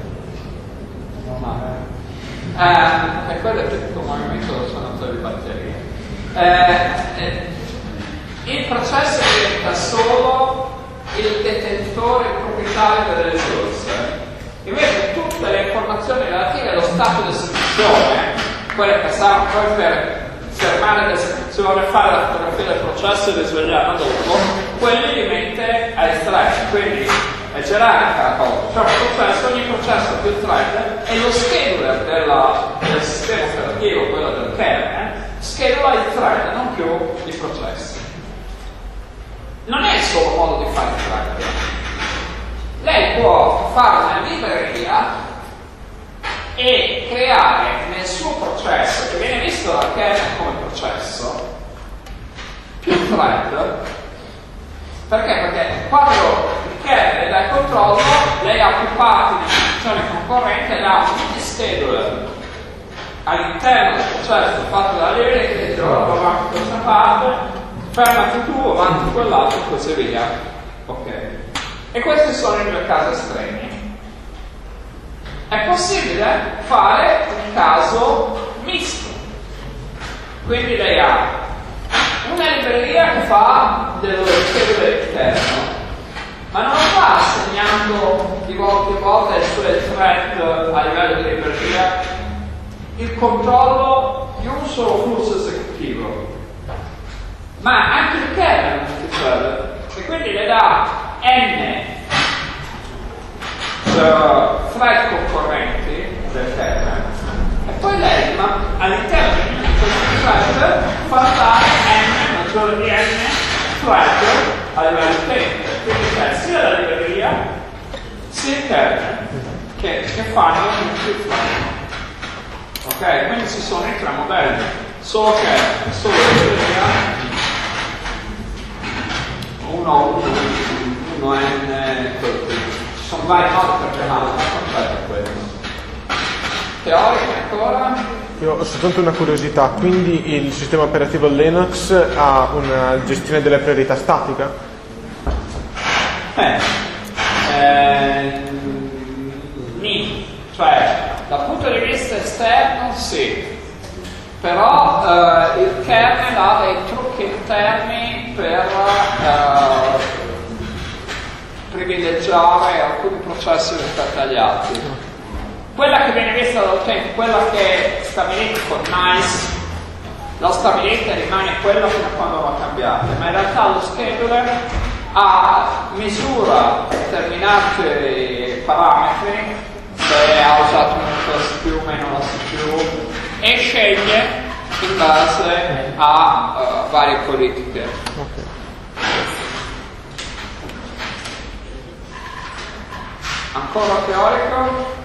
Eh, e quello è tutto un movimento del suonatore di batterie. Eh, eh, il processo diventa solo il detentore, il proprietario delle risorse. Invece tutte le informazioni relative allo stato di esecuzione, quelle che servono poi per fermare l'esecuzione, fare la fotografia del processo e risvegliarla dopo, quelli li mette ai thread, quindi è gerarchica la cosa. Cioè un processo, ogni processo più thread e lo scheduler della, del sistema operativo, quello del kernel, schedula i thread, non più i processi. Non è il solo modo di fare il thread. Lei può fare una libreria e creare nel suo processo, che viene visto dal kernel come processo, più thread. Perché? Perché quando il kernel dà il controllo, lei ha più parti di istruzione concorrente ed ha un scheduler all'interno del processo fatto dalla libreria che dice ora va avanti questa parte, fermati tu, avanti quell'altro e così via. Ok. E questi sono i due casi estremi. È possibile fare un caso misto. Quindi lei ha una libreria che fa dello scheduler interno, ma non lo fa assegnando di volta in volta ai suoi thread a livello di libreria il controllo di un solo flusso esecutivo, ma anche il kernel multithread, e quindi le dà n uh, thread concorrenti del kernel, e poi lei ma all'interno di questo thread fa dare n maggiore di n thread a livello utente, quindi c'è sia la libreria sia il kernel che, che fanno il multithread. Ok, quindi ci sono i tre modelli, solo che solo la libreria uno uno uno n, ci sono vari modi per chiamarlo, ma il concetto è quello. Teoriche ancora? Io ho soltanto una curiosità, quindi il sistema operativo Linux ha una gestione delle priorità statica? Eh, eh nì, cioè dal punto di vista esterno sì, però eh, il kernel ha dei trucchi interni per eh, privilegiare alcuni processi rispetto agli altri. Quella che viene vista dall'utente, quella che è stabilita con NICE, la stabilita rimane quella fino a quando va cambiata, ma in realtà lo scheduler ha, misura determinati parametri, se ha usato molto la C P U o meno la C P U, e sceglie in base a uh, varie politiche. Okay. Ancora teorico?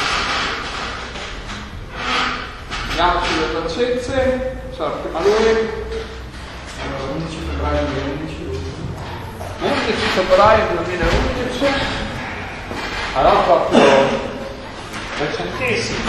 Andiamoci gli esercizi, cioè prima lui. undici febbraio duemilaundici. undici febbraio duemilaundici. Allora proprio recentissimo.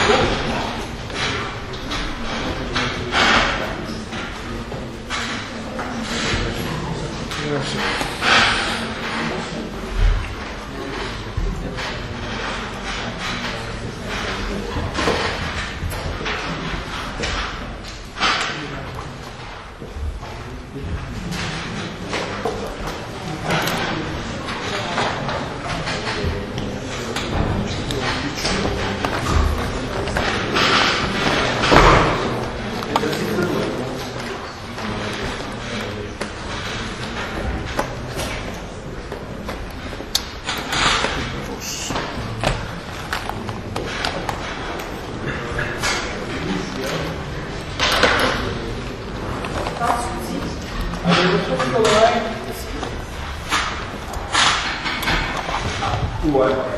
Due.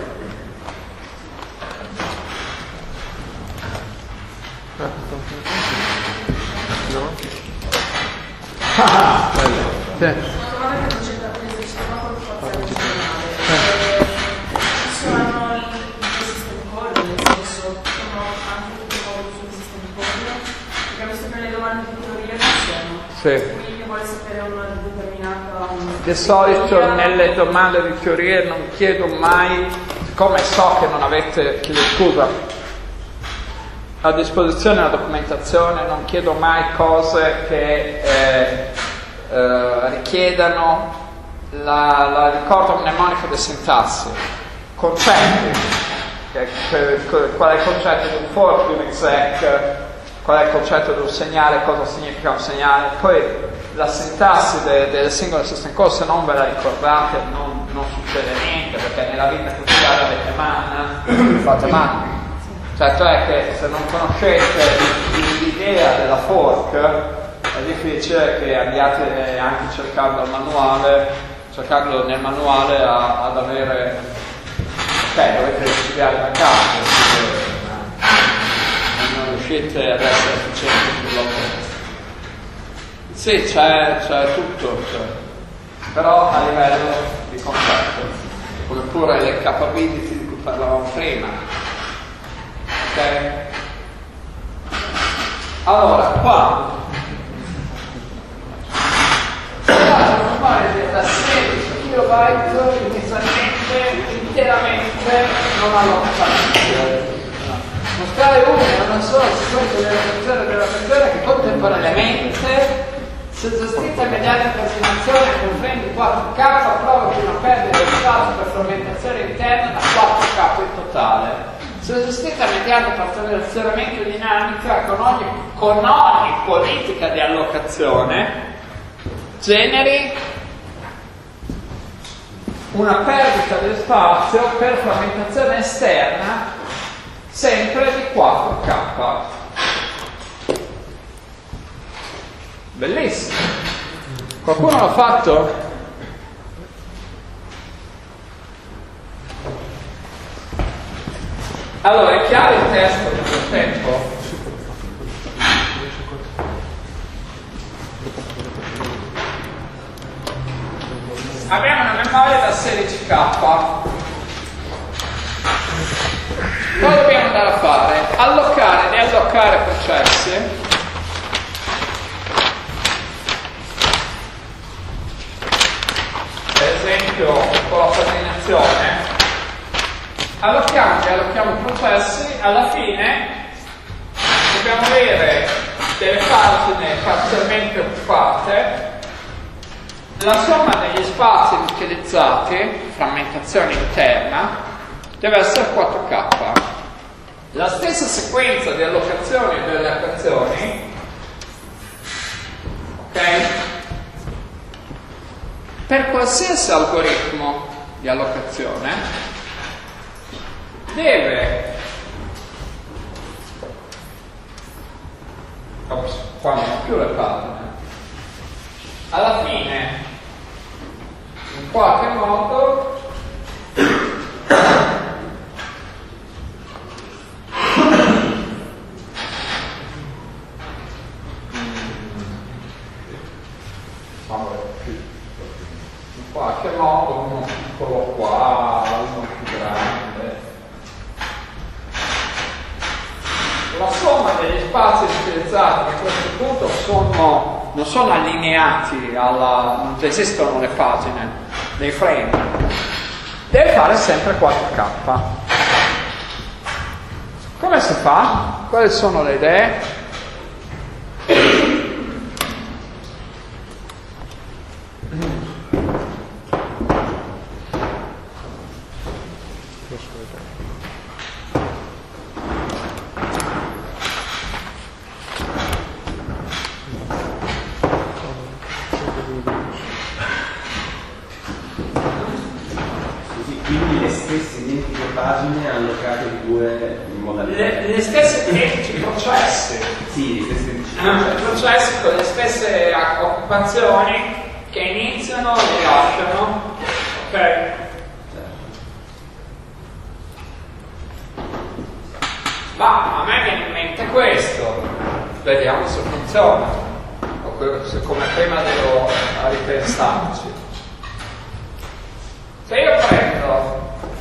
Ah, bello. Sì. Sì. Quindi vuole sapere una determinata... Di solito nelle domande di teoria non chiedo mai, siccome so che non avete, chiedo scusa, a disposizione la documentazione, non chiedo mai cose che eh, eh, richiedano la, la ricordo mnemonico dei sintassi, concetti, che, che, qual è il concetto di un for, di un exec, qual è il concetto di un segnale, cosa significa un segnale, poi la sintassi de, delle singole system call, se non ve la ricordate non, non succede niente, perché nella vita quotidiana avete man, fate man. Certo è che se non conoscete l'idea della fork è difficile che andiate anche cercando al manuale, cercando nel manuale a, ad avere, ok, dovete studiare da caso, non riuscite ad essere efficienti sull'opera. Sì, c'è, c'è tutto, c'è. Però a livello di concetto, come pure le capability di cui parlavamo prima. Ok? Allora, qua dobbiamo fare da sedici kilobyte inizialmente interamente non allocata. Mostrare uno è una sola sequenza di allocazione della funzione che contemporaneamente, se gestita mediante approssimazione, comprende quattro K, provoca una perdita di spazio per frammentazione interna da quattro K in totale. Se gestita mediante parcellazionamento dinamica con ogni, con ogni politica di allocazione, generi una perdita di spazio per frammentazione esterna sempre di quattro K. Bellissimo. Qualcuno l'ha fatto? Allora, è chiaro il testo di quel tempo? Abbiamo una memoria da sedici K. Cosa dobbiamo andare a fare? Allocare, riallocare processi. Per esempio, con la paginazione. Allocchiamo, riallocchiamo processi. Alla fine dobbiamo avere delle pagine parzialmente occupate. La somma degli spazi utilizzati, frammentazione interna, deve essere quattro K. La stessa sequenza di allocazioni delle allocazioni, ok? Per qualsiasi algoritmo di allocazione deve, ops, qua non ho più le pagine, alla fine in qualche modo in qualche modo uno piccolo qua, uno più grande. La somma degli spazi utilizzati a questo punto sono, non sono allineati alla, non esistono le pagine dei frame, deve fare sempre quattro K. Come si fa? Quali sono le idee? Quindi le stesse identiche pagine allocate due le, le stesse identici processi. Sì, le stesse identici eh, processi con le stesse occupazioni che iniziano e rilasciano. Ok? Ma a me viene in mente questo, vediamo se funziona, o se come prima devo ripensarci. Se io prendo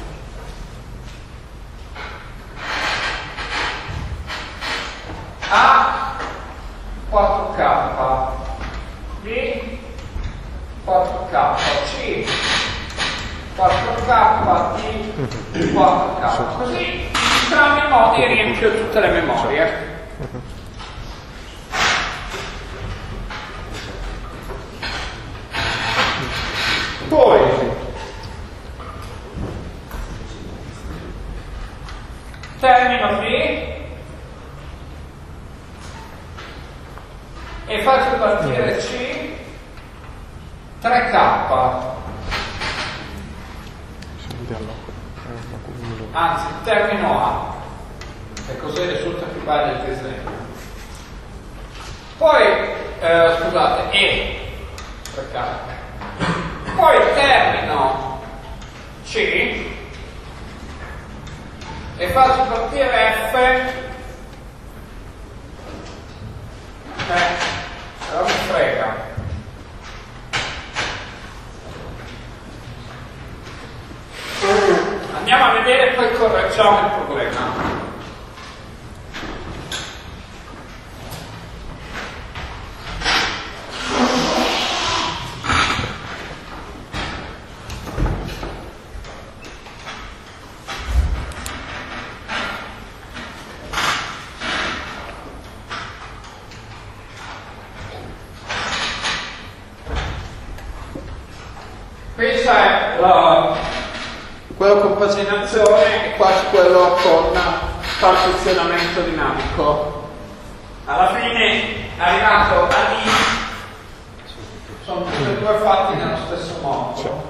A quattro K, B quattro K, C quattro K, D quattro K, così in entrambi i modi riempio tutte le memorie. Poi termino qui e faccio partire C tre K, anzi termino A, e così risulta più bello il disegno. Poi eh, scusate, E tre K, poi termino C e faccio partire F, eh, non mi frega. Andiamo a vedere e poi correggiamo il problema. Qui c'è la, quello con paginazione e qua c'è quello con partizionamento dinamico. Alla fine è arrivato a D, sono tutti e due fatti nello stesso modo.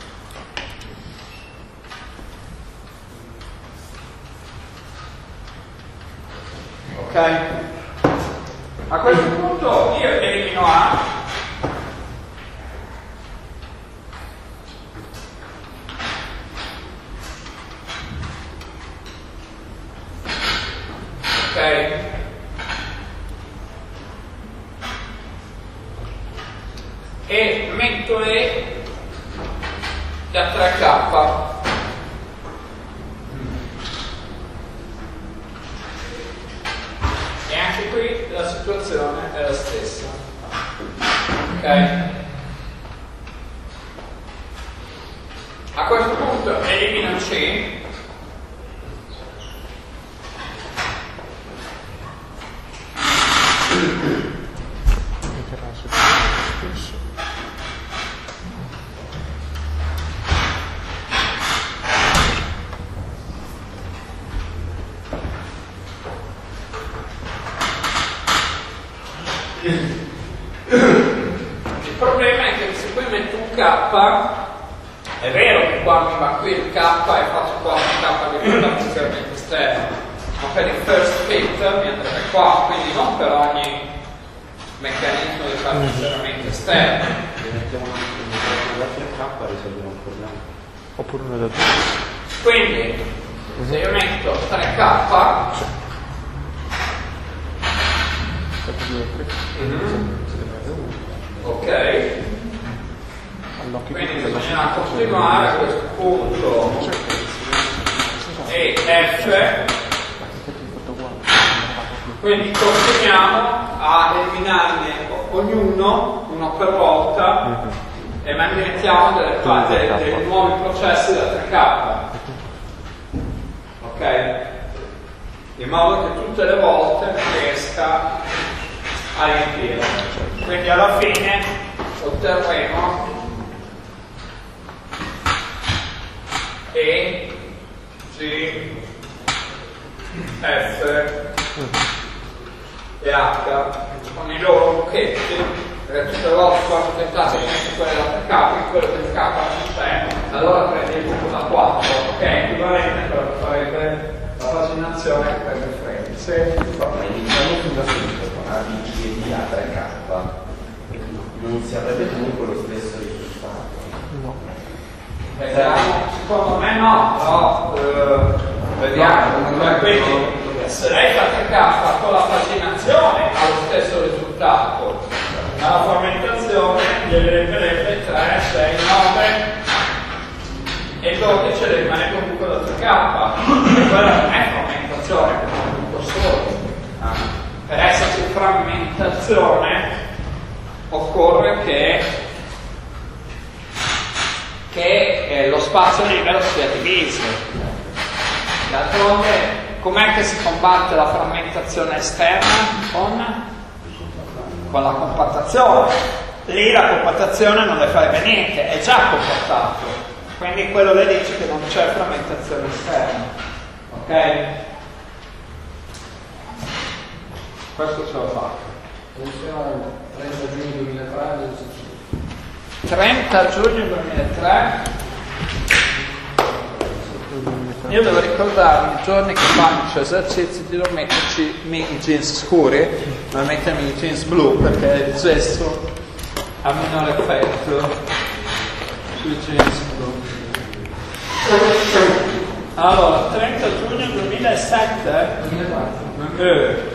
Ok? A questo punto io elimino A. Ok? E metto E da tre K. E anche qui la situazione è la stessa. Ok? A questo punto elimino C. Il problema è che se poi metto un K, è vero che qua mi va qui il K e faccio qua un K di partizionamento esterno, ma per il first fit mi andrebbe qua, quindi non per ogni meccanismo di partizionamento esterno. Se mettiamo una K risolviamo il problema. Oppure una da due. Quindi se io metto tre K, mm-hmm. Ok, quindi bisogna continuare a questo punto e F, quindi continuiamo a eliminarne ognuno, uno per volta, e mettiamo delle fasi dei nuovi processi da tre K, ok? In modo che tutte le volte riesca a riempire. Quindi alla fine otterremo E, G, F e H con i loro buchetti, perché tutte le volte quando tentate di mettere quelle da tre K, in quello del K non c'è, allora prendi il punto da quattro, ok? Equivalente per fare la paginazione combinazione che prende frame. Sì. Ma iniziamo prima subito con A di C e di A tre K, non si avrebbe comunque lo stesso risultato. No. Vediamo, secondo me no, però eh, vediamo. Quindi se lei fa tre K con la paginazione ha lo stesso risultato, ma la frammentazione gli eleverebbe tre, sei, nove e dodici le rimane comunque da tre K, e quella non è frammentazione, è un punto solo. Per esserci frammentazione occorre che, che eh, lo spazio libero sia diviso. D'altronde, com'è che si combatte la frammentazione esterna? Con, con la compattazione. Lì la compattazione non le farebbe niente, è già compattato. Quindi quello le dice che non c'è frammentazione esterna. Ok? Questo ce l'ho fatto. trenta giugno duemilatré. trenta giugno duemilatré. Io devo ricordarmi i giorni che faccio esercizi di non metterci i jeans scuri, ma mettermi i jeans blu, perché il gesto ha minore effetto sui jeans blu. Allora, trenta giugno duemilasette. Eh.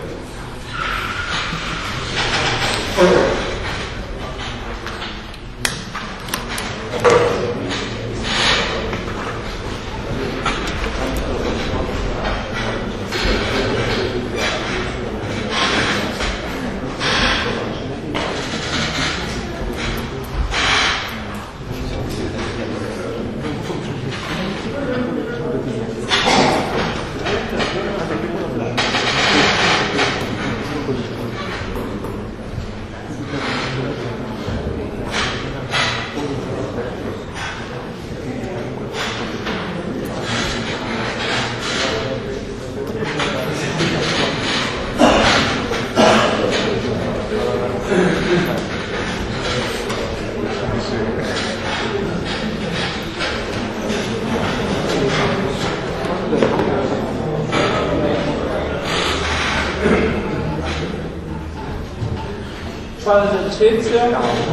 Fa l'esercizio.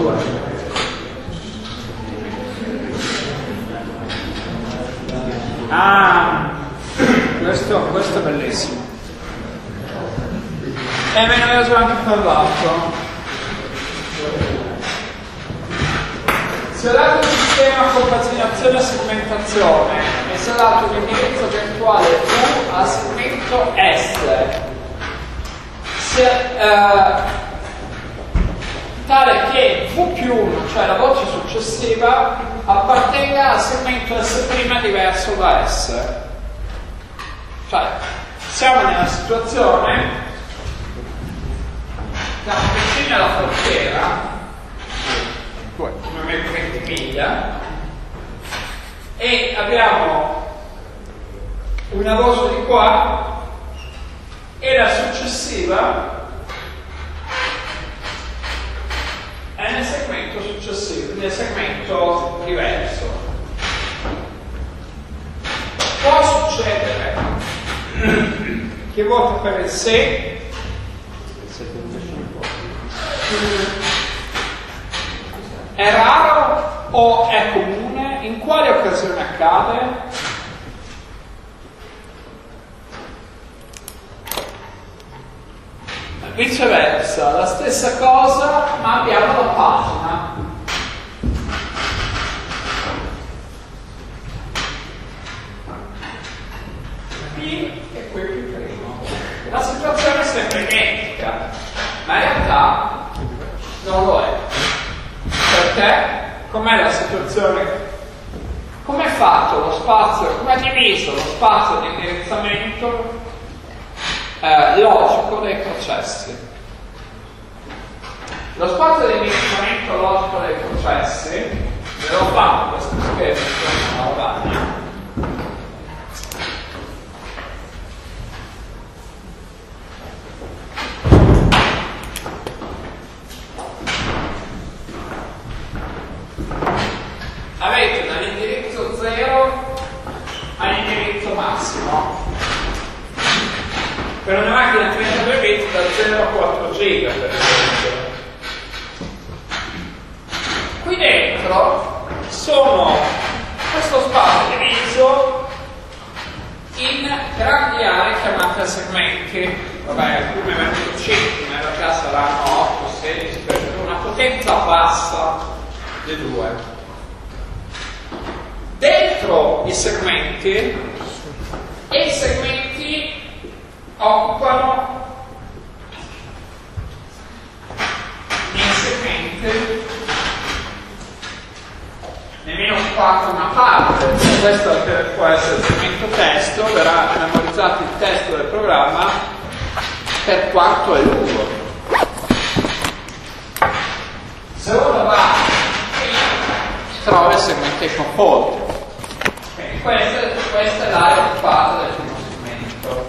Ah, questo, questo è bellissimo. E me ne avevo già anche parlato. Se dato il sistema con paginazione e segmentazione e se dato un indirizzo virtuale V a segmento S, se, eh, tale che V più uno, cioè la voce successiva, appartenga al segmento S' diverso da S. Cioè, siamo nella situazione, siamo vicini alla frontiera, come Ventimiglia, e abbiamo una voce di qua e la successiva è nel segmento successivo, nel segmento diverso. Può succedere che vota per il sì, è raro o è comune? In quale occasione accade? Viceversa, la stessa cosa, ma abbiamo la pagina. P e qui più primo. La situazione è sempre identica, ma in realtà non lo è. Perché? Com'è la situazione? Com'è fatto lo spazio? Com'è diviso lo spazio di indirizzamento Eh, logico dei processi? Lo spazio di indirizzamento logico dei processi, ve l'ho fatto questo schema in lavagna. Avete dall'indirizzo zero all'indirizzo massimo per una macchina trentadue bit da zero a quattro giga per esempio. Qui dentro sono questo spazio diviso in grandi aree chiamate segmenti. Vabbè, alcune vengono cinque, ma in realtà saranno otto, sedici, per una potenza bassa di due. Dentro i segmenti, e i segmenti occupano nei segmenti nemmeno occupato una parte. Questo può essere il segmento testo, verrà memorizzato il testo del programma per quanto è lungo. Se uno va qui trova il segmentation fault. Okay, questa, questa è l'area occupata del primo segmento.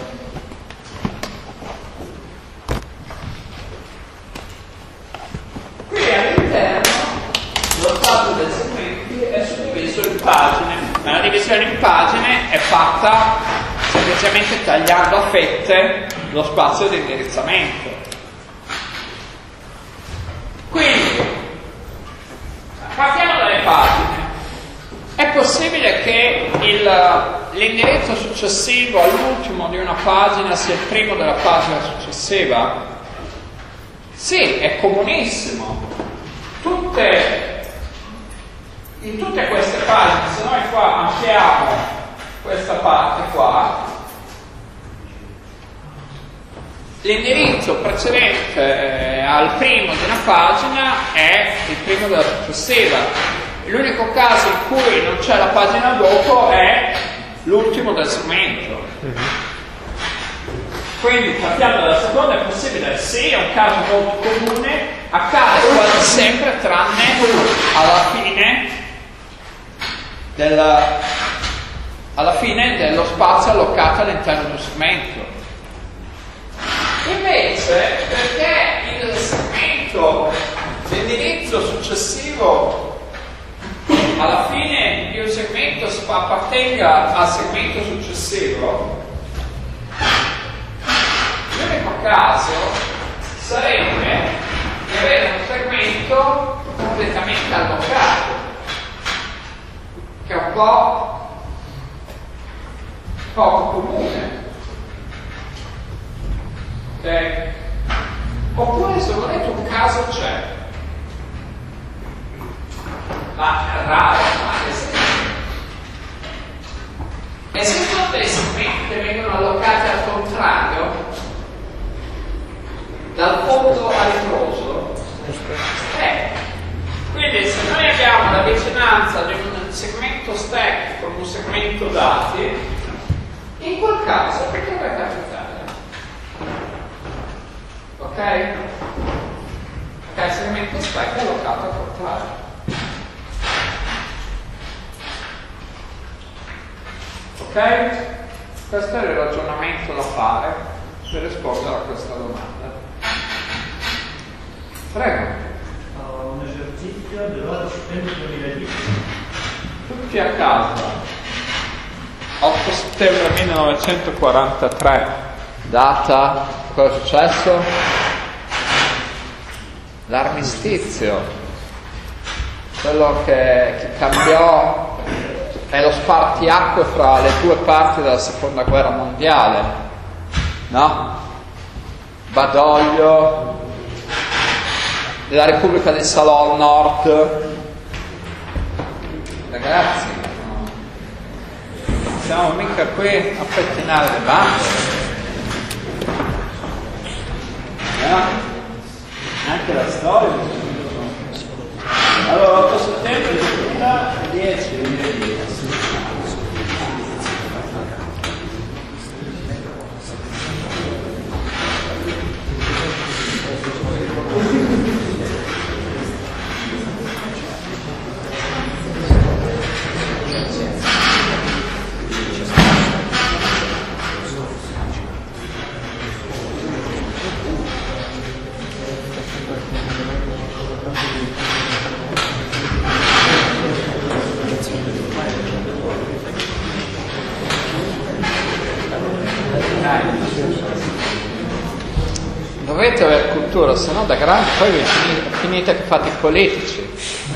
Qui all'interno lo stato dei segmenti è suddiviso in pagine, ma la divisione in pagine è fatta semplicemente tagliando a fette lo spazio di indirizzamento. Quindi partiamo dalle pagine. È possibile che il, l'indirizzo successivo all'ultimo di una pagina sia il primo della pagina successiva? Sì, è comunissimo. Tutte, in tutte queste pagine, se noi qua ampliamo questa parte qua, l'indirizzo precedente al primo di una pagina è il primo della successiva. L'unico caso in cui non c'è la pagina dopo è l'ultimo del segmento. Quindi partiamo dalla seconda, è possibile, sì, è un caso molto comune, accade quasi sempre tranne alla fine del, alla fine dello spazio allocato all'interno di un segmento. Invece, perché il segmento, l'indirizzo successivo alla fine di un segmento appartenga al segmento successivo, l'unico caso sarebbe di avere un segmento completamente allocato, che è un po' poco comune. Okay. Oppure se volete un caso c'è, ma è raro, ma esiste. Esistono dei segmenti che vengono allocati al contrario, dal fondo al ritroso. Eh. Quindi se noi abbiamo la vicinanza di un segmento stack con un segmento dati, in quel caso potrebbe capitare. Ok? Ok, il segmento stack è allocato al contrario. Ok? Questo è il ragionamento da fare per rispondere a questa domanda. Prego. Uh, un esercizio del otto settembre duemiladieci. Tutti a casa. otto settembre millenovecentoquarantatré. Data, cosa è successo? L'armistizio. Quello che, che cambiò è lo spartiacque fra le due parti della seconda guerra mondiale, no? Badoglio, la Repubblica di Salò Nord. Ragazzi, non siamo mica qui a pettinare le bande, no? Anche la storia. Allora, otto settembre duemiladieci. dovrete avere cultura, se no da grandi poi vi finite, finite che fate i politici.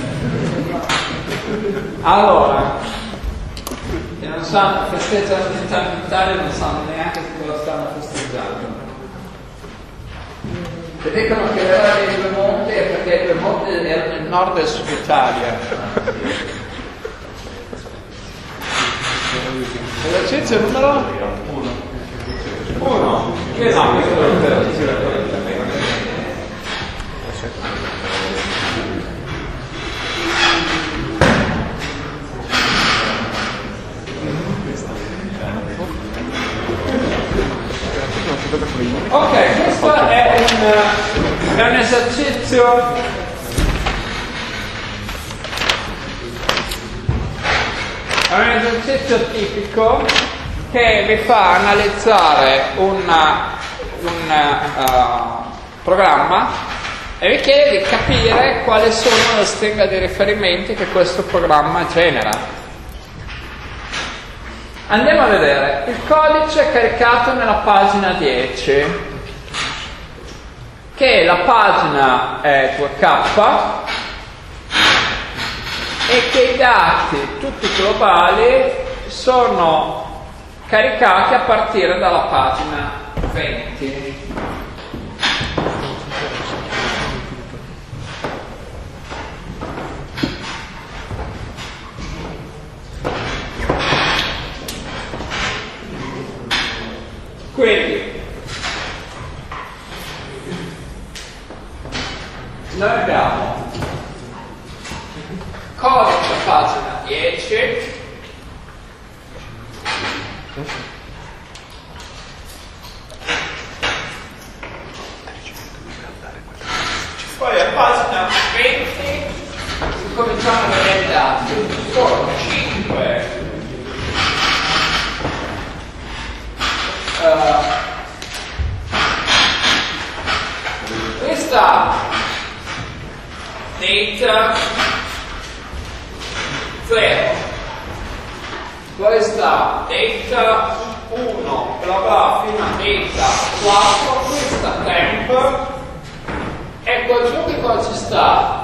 Allora, che non sanno, festeggiano l'unità in Italia, non sanno neanche che cosa stanno festeggiando. E dicono che l'era dei due monti è perché i due monti erano nel nord e sud Italia. Esercizio numero uno. Uno. Che no, questo è l'operazione. Ok, questo è un, è un esercizio è un esercizio tipico che vi fa analizzare una, un uh, programma e vi chiede di capire quali sono le stringhe di riferimenti che questo programma genera. Andiamo a vedere, il codice è caricato nella pagina dieci, che la pagina è due K e che i dati tutti globali sono caricati a partire dalla pagina venti. Quindi noi abbiamo codice pagina dieci, poi a pagina venti cominciamo a vedere i dati, ci sono cinque Uh, questa data zero, questa data uno, bla bla, fino a data quattro, questa temp, e qua giù che cosa ci sta?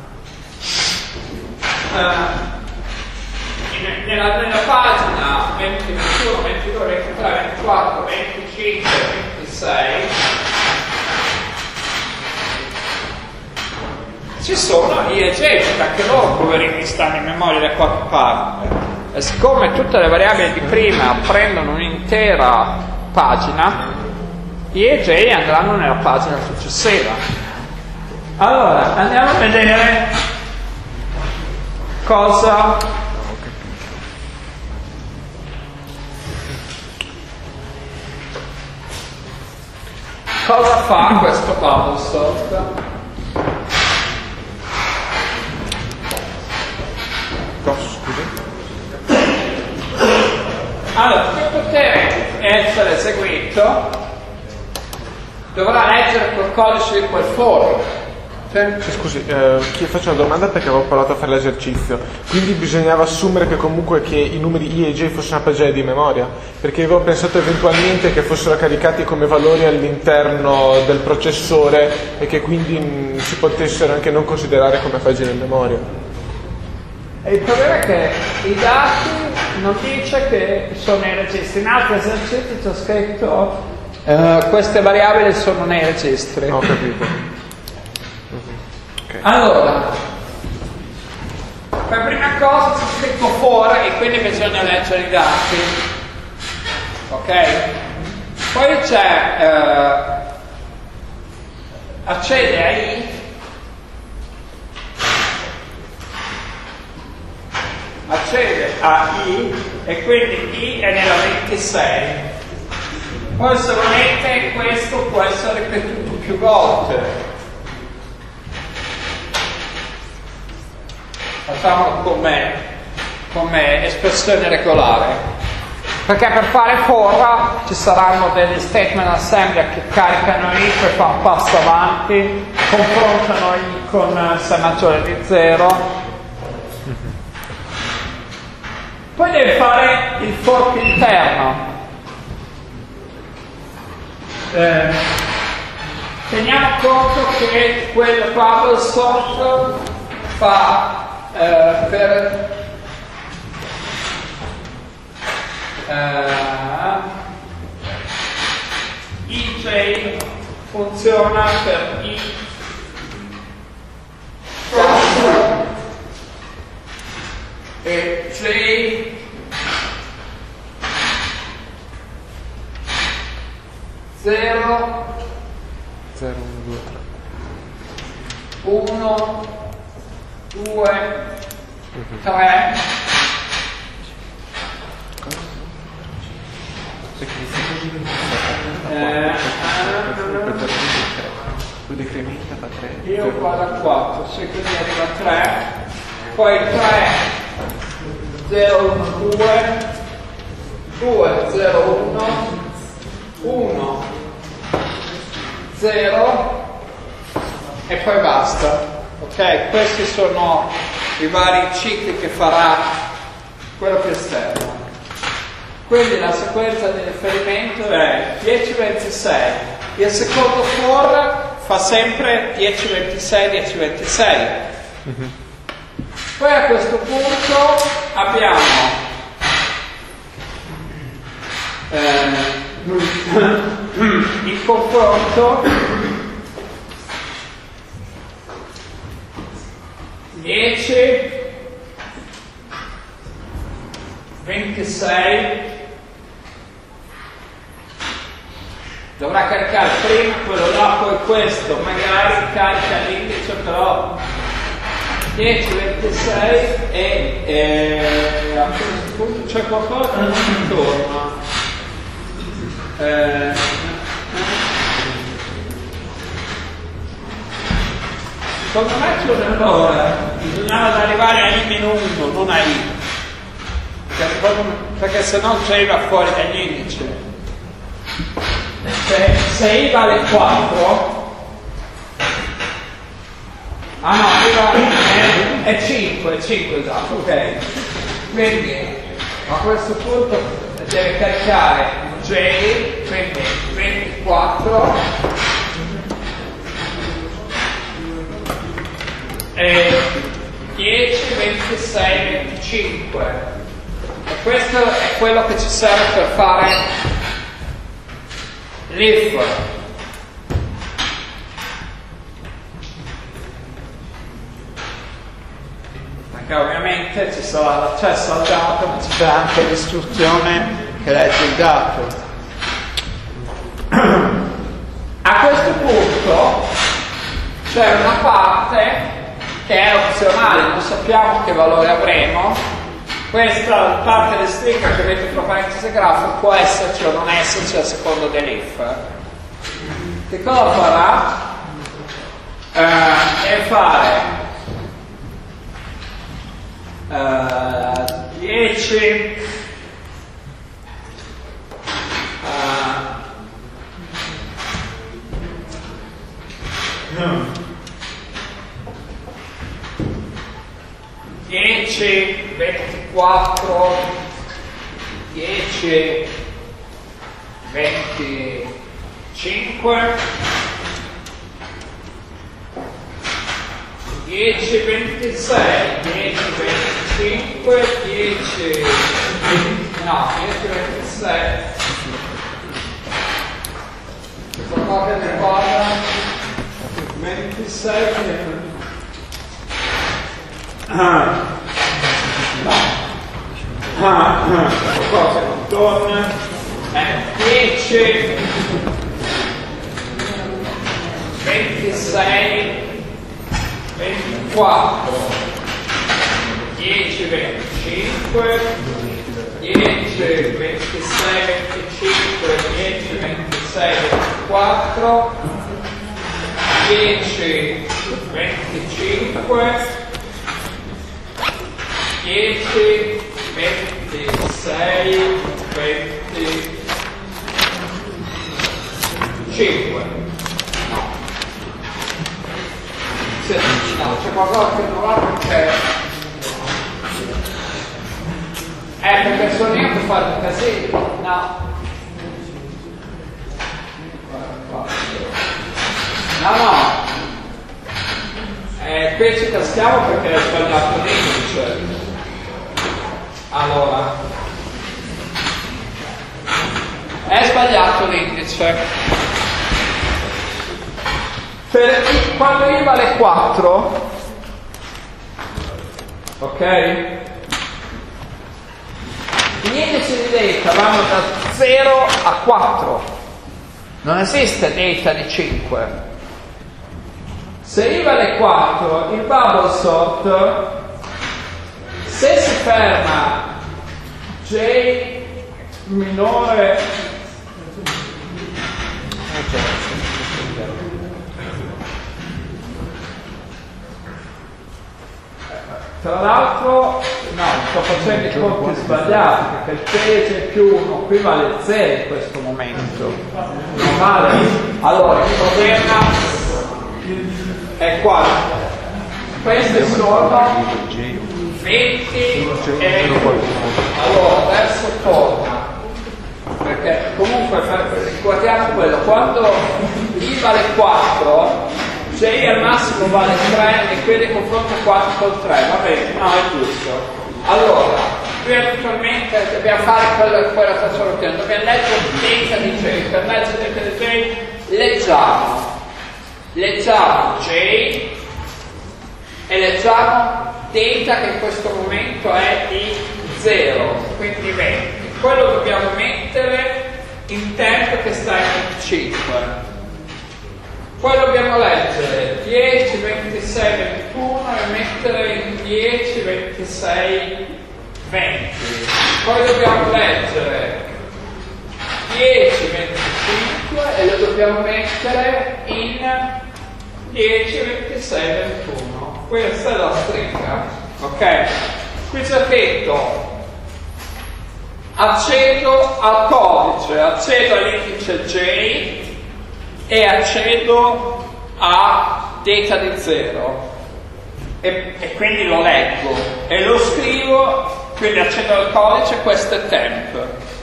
Uh, Nella, nella pagina venti, ventuno, ventidue, ventitré, ventiquattro, venticinque, ventisei ci sono gli egempi, anche loro poverini stanno in memoria da qualche parte, e siccome tutte le variabili di prima prendono un'intera pagina, gli E J andranno nella pagina successiva. Allora andiamo a vedere cosa Cosa fa questo bubble sort? Cosa, scusi? Allora, per poter essere eseguito dovrà leggere quel codice di quel foro. Sì, scusi, eh, faccio una domanda perché avevo parlato a fare l'esercizio. Quindi bisognava assumere che comunque che i numeri I e J fossero una pagina di memoria? Perché avevo pensato eventualmente che fossero caricati come valori all'interno del processore e che quindi mh, si potessero anche non considerare come pagine di memoria. E il problema è che i dati non dice che sono nei registri. In altri esercizi c'è scritto uh, queste variabili sono nei registri. Ho capito. Okay. Allora, per prima cosa c'è scritto for e quindi bisogna leggere i dati, ok? Poi c'è eh, accede a i, accede a i e quindi i è nella ventisei. Poi se volete questo può essere ripetuto più volte. Facciamolo come, come espressione regolare, perché per fare for ci saranno degli statement assembler che caricano i, poi fanno un passo avanti, confrontano i con se maggiore di zero, poi devi fare il fork interno. Eh, teniamo conto che quel bubble sort fa eh, per eh, I J funziona per I quattro e J zero zero, uno, due, tre. uno, due, tre. Eh, poi decrementa fa tre. io vado a quattro, sì, quindi arriva a tre, poi tre, zero, uno, due, due, zero, uno, uno, zero e poi basta. Ok, questi sono i vari cicli che farà quello più esterno. Quindi la sequenza di riferimento è dieci ventisei. Il secondo for fa sempre dieci ventisei, dieci ventisei. Mm-hmm. Poi a questo punto abbiamo eh, il confronto dieci, ventisei, dovrà caricare prima quello là, poi questo, magari carica l'indice, però dieci, ventisei e, e a questo punto c'è qualcosa che non mi torna. Eh, secondo me c'è un errore, bisognava arrivare a I meno uno, non a I, perché, perché se no già va fuori dagli indici. Se, se I vale quattro, ah no, arriva, è, è cinque, è cinque esatto, ok. Quindi a questo punto deve caricare J, quindi ventiquattro e dieci, ventisei, venticinque. E questo è quello che ci serve per fare l'if. Perché ovviamente ci sarà l'accesso al dato, ma c'è anche l'istruzione che legge il dato. A questo punto c'è una parte che è opzionale, non sappiamo che valore avremo. Questa parte del string che avete tra parentesi grafo può esserci o non esserci a seconda dell'if. Che cosa farà? Eh, è fare eh, dieci uh, dieci, ventiquattro, dieci, venticinque, dieci, ventisei, dieci, venticinque, dieci, no, dieci, ventisei. Cosa che ne guarda? ventisei. Ah, no. Ah, ah, qualcosa non torna. Eh, dieci, ventisei, ventiquattro, dieci, venticinque, dieci, ventisei, venticinque, dieci, ventisei, ventiquattro, dieci, venticinque, dieci, ventisei, venticinque. No. Sì, no, c'è qualcosa che non va perché... Eh, perché il suono fa un casino. No. No, no, eh, qui ci caschiamo perché è sbagliato l'indice. Allora, è sbagliato l'indice. Per, quando i vale quattro, ok? Gli indici di delta vanno da zero a quattro, non esiste delta di cinque. Se i vale quattro, il bubble sort, se si ferma J minore tra l'altro no, sto facendo i conti sbagliati perché il J più uno qui vale zero in questo momento, non vale. Allora il problema è qua, queste sono venti e allora adesso torna, perché comunque guardiamo quello, quando I vale quattro, J al massimo vale tre e quindi confronta quattro con tre, va bene, no è giusto. Allora, qui attualmente dobbiamo fare quello che poi la faccio routine, dobbiamo leggere delta di J, per leggere delta di J leggiamo, leggiamo J e leggiamo delta che in questo momento è di zero, quindi venti. Poi lo dobbiamo mettere in tempo che sta in cinque. Poi dobbiamo leggere dieci, ventisei, ventuno e mettere in dieci, ventisei, venti. Poi dobbiamo leggere dieci, venticinque e lo dobbiamo mettere in dieci, ventisei, ventuno. Questa è la stringa, ok? Qui c'è detto accedo al codice, accedo all'indice J e accedo a delta di zero e, e quindi lo leggo e lo scrivo, quindi accedo al codice, questo è temp.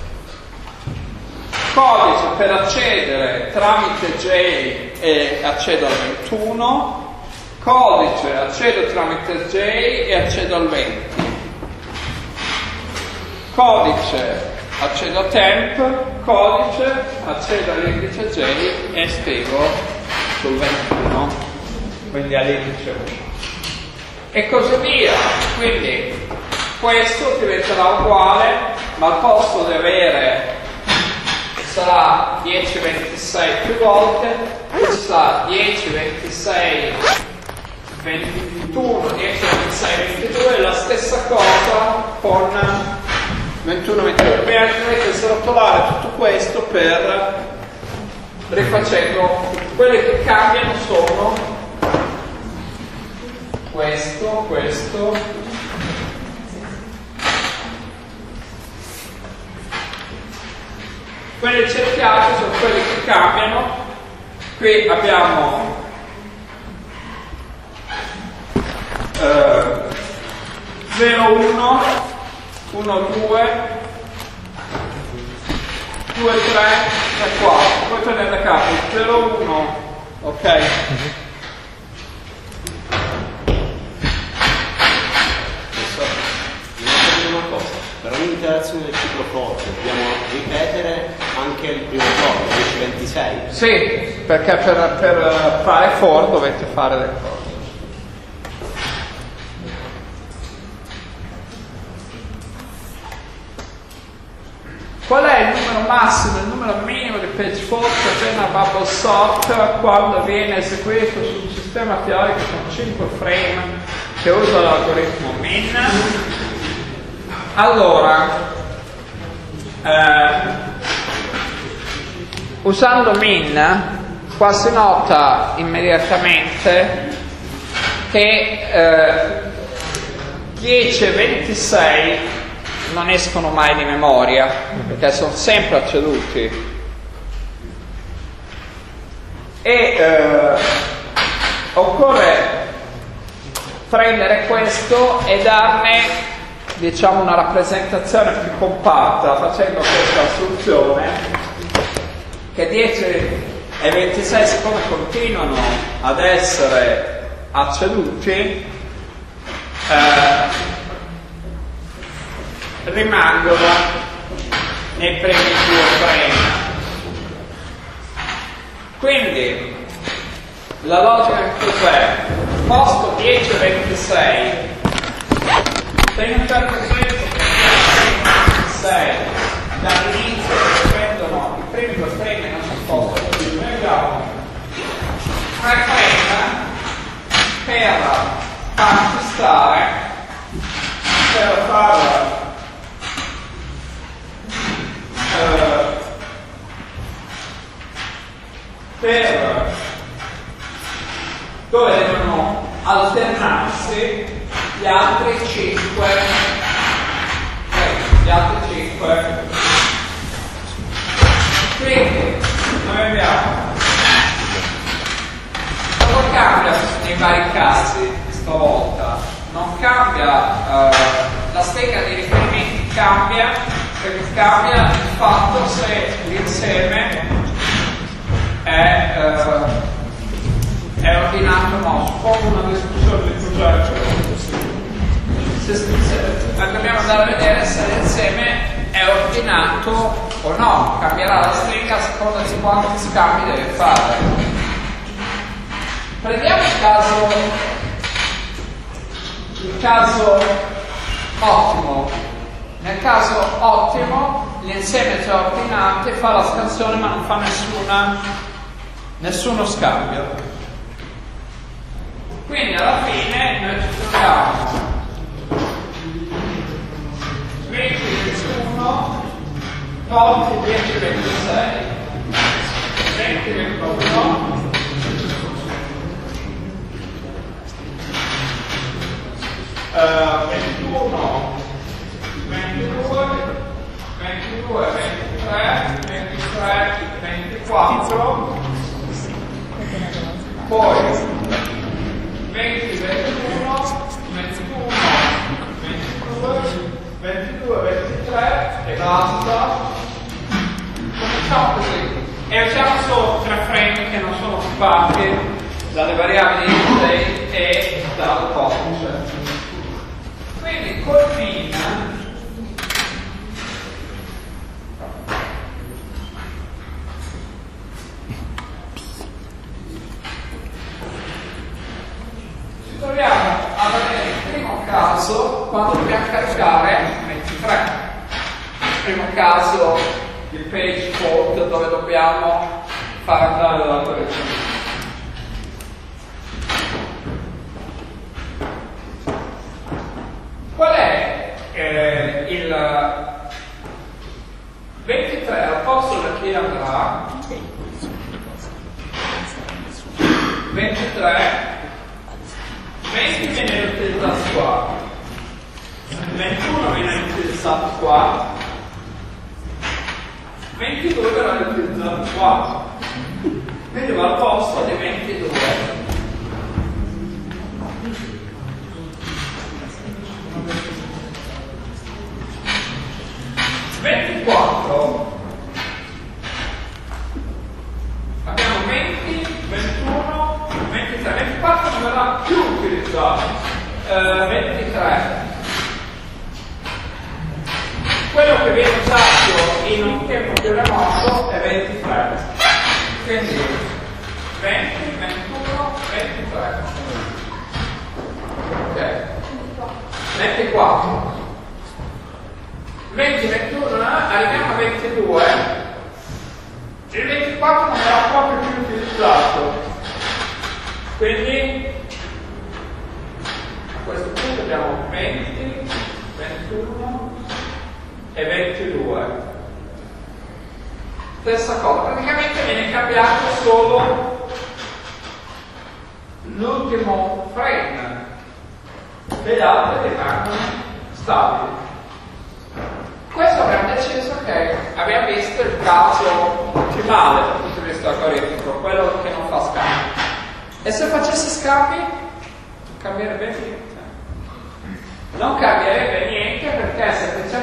Codice per accedere tramite J e accedo al ventuno, codice accedo tramite J e accedo al venti, codice accedo a temp, codice accedo all'indice J e scrivo sul ventuno, quindi all'indice uno e così via. Quindi questo diventerà uguale, ma al posto di avere sarà dieci, ventisei più volte, sarà dieci, ventisei, ventuno, dieci, ventisei, ventidue, la stessa cosa con ventuno, ventidue. Prima dovete srotolare tutto questo per rifacendo. Quelle che cambiano sono questo, questo, quelle cerchiate sono quelle che cambiano. Qui abbiamo eh, zero uno, uno due, due tre, tre quattro, poi prendete a capo zero uno, ok? Una cosa, per ogni interazione del ciclo forte dobbiamo ripetere anche il primo gioco, dieci ventisei? Sì, perché per, per fare for dovete fare le cose. Qual è il numero massimo e il numero minimo di page fault che genera bubble sort quando viene eseguito su un sistema teorico con cinque frame che usa l'algoritmo min? Allora, eh, usando min, qua si nota immediatamente che eh, dieci e ventisei non escono mai di memoria perché sono sempre acceduti e eh, occorre prendere questo e darne, diciamo, una rappresentazione più compatta facendo questa assunzione che dieci e e ventisei siccome continuano ad essere acceduti, eh, rimangono nei primi due frame. Quindi la logica cos'è? Posto dieci e ventisei, per in un certo senso ventisei dall'inizio prendono i primi due frame non si spostano più. Noi abbiamo tre frame per farci stare, per far uh, per dove devono alternarsi gli altri cinque gli altri cinque. Quindi noi abbiamo cosa cambia nei vari casi stavolta? Non cambia uh, la stega dei riferimenti cambia, perché cambia il fatto se l'insieme è uh, è ordinato o no. Suppongo una discussione di progetto. Se, se, dobbiamo andare a vedere se l'insieme è ordinato o no. Cambierà la stringa a seconda di quanti scambi deve fare. Prendiamo il caso il caso ottimo. Nel caso ottimo l'insieme è già ordinato e fa la scansione ma non fa nessuna nessuno scambio. Quindi alla fine noi ci troviamo venti ventuno tolti dieci ventisei, venti ventuno uh, ventuno ventidue ventidue ventitré ventitré ventiquattro, poi venti ventuno ventuno ventidue ventidue ventitré e basta. Cominciamo così e usiamo solo tre frame che non sono occupati dalle variabili display e dal codice. Quindi col min troviamo a vedere il primo caso quando dobbiamo caricare ventitré. Il primo caso il page fault dove dobbiamo far andare la correzione. Qual è eh, il ventitré al posto da chi andrà? ventitré venti viene utilizzato qua, ventuno viene utilizzato qua, ventidue verrà utilizzato qua, quindi va al posto di ventidue. ventiquattro, abbiamo venti, ventuno, ventitré, ventiquattro non verrà più utilizzato, uh, ventitré. Quello che viene usato in un tempo più remoto è ventitré, quindi venti, ventuno, ventitré. Ok, ventiquattro. venti, ventuno, arriviamo a ventidue, il ventiquattro non sarà proprio più utilizzato, quindi a questo punto abbiamo venti, ventuno e ventidue. Stessa cosa, praticamente viene cambiato solo l'ultimo frame, le altre rimangono stabili. Questo abbiamo deciso che abbiamo visto il caso ottimale dal punto di vista algoritmico, quello che non fa scambi. E se facesse scambi, cambierebbe niente. Non cambierebbe niente perché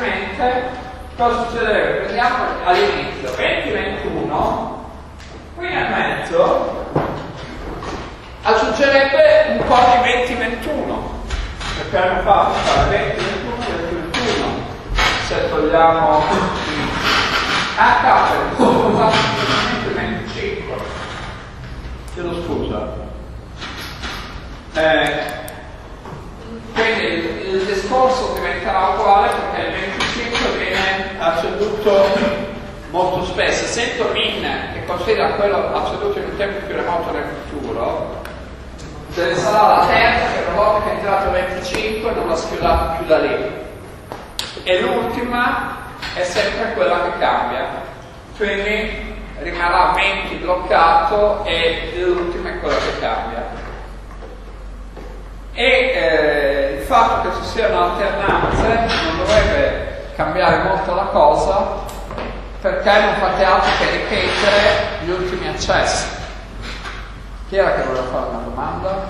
semplicemente cosa succederebbe? Prendiamo all'inizio venti ventuno, qui nel mezzo aggiungerebbe un po' di venti ventuno, perché abbiamo fatto fare venti ventuno venti ventuno. Se togliamo H per semplicemente venticinque, chiedo scusa. Eh, quindi il, il discorso diventerà uguale perché il venticinque viene acceduto molto spesso. Essendo min che considera quello acceduto in un tempo più remoto nel futuro, ce ne sarà la terza che una volta che è entrato il venticinque non l'ha schiodato più da lì, e l'ultima è sempre quella che cambia, quindi rimarrà venti bloccato e l'ultima è quella che cambia. E eh, il fatto che ci siano alternanze non dovrebbe cambiare molto la cosa, perché non fate altro che ripetere gli ultimi accessi. Chi era che voleva fare una domanda?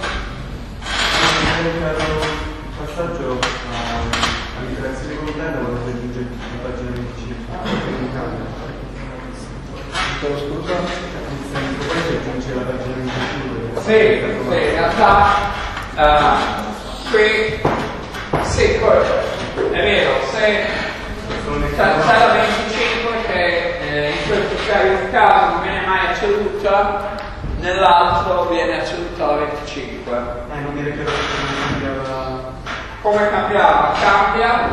Per un passaggio a differenza di content quando si aggiunge la pagina venticinque in cambia. Chiedo scusa? Poi si aggiunge la pagina venticinque. Sì, sì, in realtà uh, qui sì, poi, è vero, se c'è la venticinque che eh, in questo caso non viene mai acceduta, nell'altro viene acceduta la venticinque. Eh, non mi ricordo come cambiava. Come cambiava? Cambia.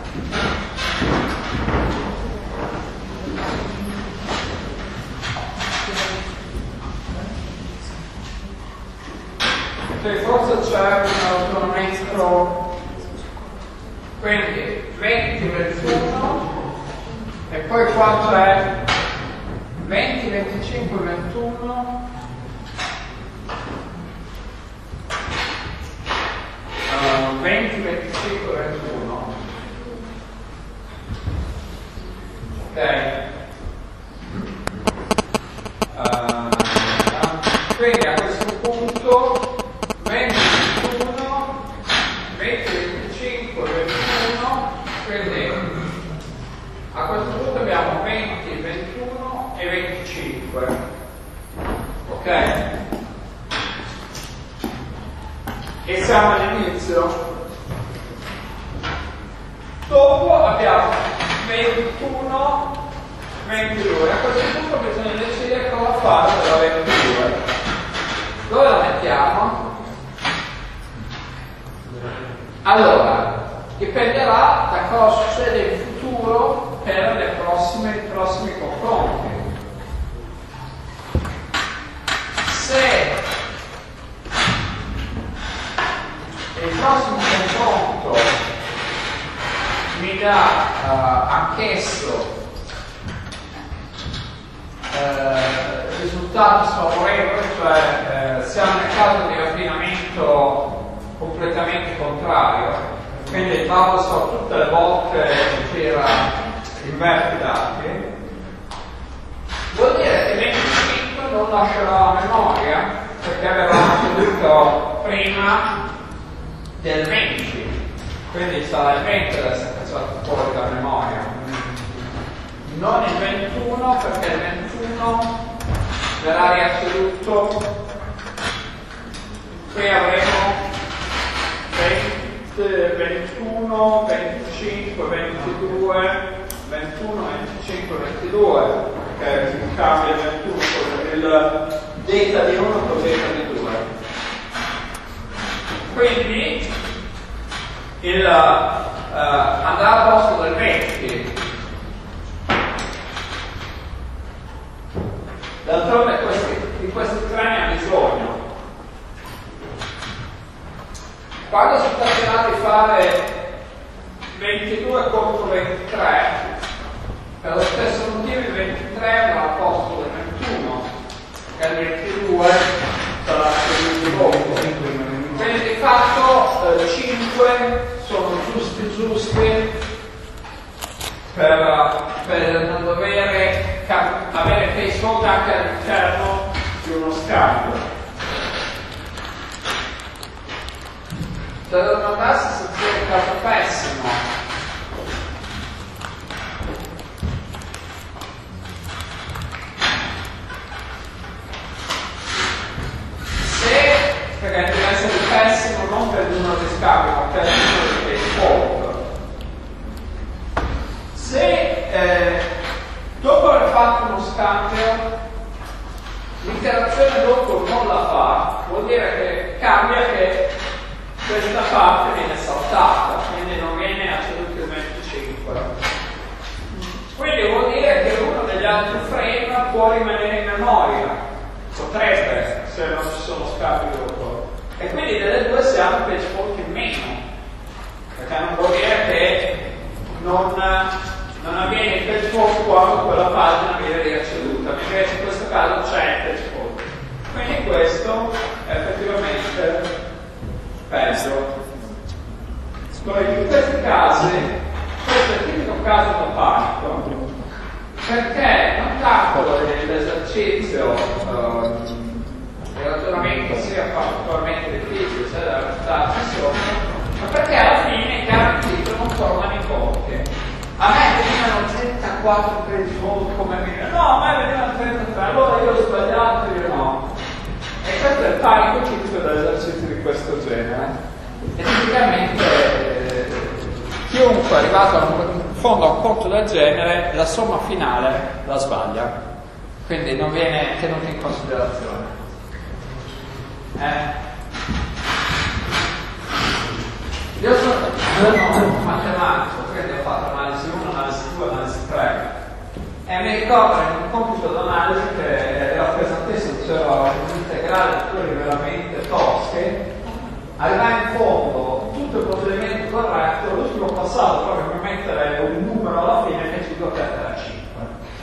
Cioè, forse c'è un autonometro, quindi venti ventuno e poi qua c'è venti venticinque ventuno. Uh, venti venticinque ventuno, ok, uh, quindi a questo punto venti ventuno venti venticinque ventuno, quindi a questo punto abbiamo venti ventuno e venticinque, ok? E siamo all'inizio. Dopo abbiamo ventuno ventidue. A questo punto bisogna decidere cosa fare della ventidue. Dove la mettiamo? Allora, dipenderà da cosa succede in futuro per le prossime, i prossimi confronti. Se il prossimo confronto mi dà uh, anch'esso uh, risultati sfavorevoli, cioè uh, siamo nel caso di abbinamento completamente contrario, quindi il valore so tutte le volte che tira inverte i dati, vuol dire che venticinque non lascerà la memoria, perché avevamo acceduto prima del venti, quindi sarà il venti ad essere cacciato fuori dalla memoria, non il ventuno, perché il ventuno verrà riacceduto. Qui avremo venti, ventuno, venticinque, ventidue, ventuno, venticinque, ventidue, perché si cambia il ventuno con il delta di uno con il delta di due. Quindi il, uh, andrà al posto del venti. D'altronde di questi tre ne ha bisogno. Quando si tratterà di fare ventidue contro ventitré, per lo stesso motivo il ventitré andrà al posto del ventuno, e il ventidue sarà il dopo. Quindi di fatto eh, cinque sono giusti giusti per, per non dover avere placeholder anche all'interno di uno scambio. Se devo mandarsi se c'è un caso pessimo, l'iterazione dopo non la fa, vuol dire che cambia che questa parte viene saltata, quindi non viene acceduto il venticinque. Quindi vuol dire che uno degli altri frame può rimanere in memoria, potrebbe, se non ci sono scambi dopo. E quindi delle due si ha un page fault in meno, perché non vuol dire che non, non avviene il page fault quando quella pagina viene riacceduta, invece in questo caso c'è il page fault. Quindi questo è effettivamente peggio. In questi casi, questo è il tipico caso da panico, perché non tanto l'esercizio uh, il ragionamento sia particolarmente difficile, sia da risultati sopra, ma perché alla fine garantito non tornano i conti. A me venivano trentaquattro page fault come minimo, no, a me venivano trentatré, allora io ho sbagliato, io no. E questo è il panico tipico dell'esercizio di questo genere. E tipicamente eh, chiunque è arrivato a un, in fondo a un conto del genere, la somma finale la sbaglia, quindi non viene tenuto in considerazione. Eh. Io sono un matematico, quindi ho fatto analisi uno, analisi due, analisi tre. E mi ricordo in un compito d'analisi che era pesantissimo, c'era un integrale di quelli veramente toschi, arrivai in fondo, tutto il procedimento corretto, l'ultimo passaggio proprio per mettere un numero alla fine che ci doveva era cinque.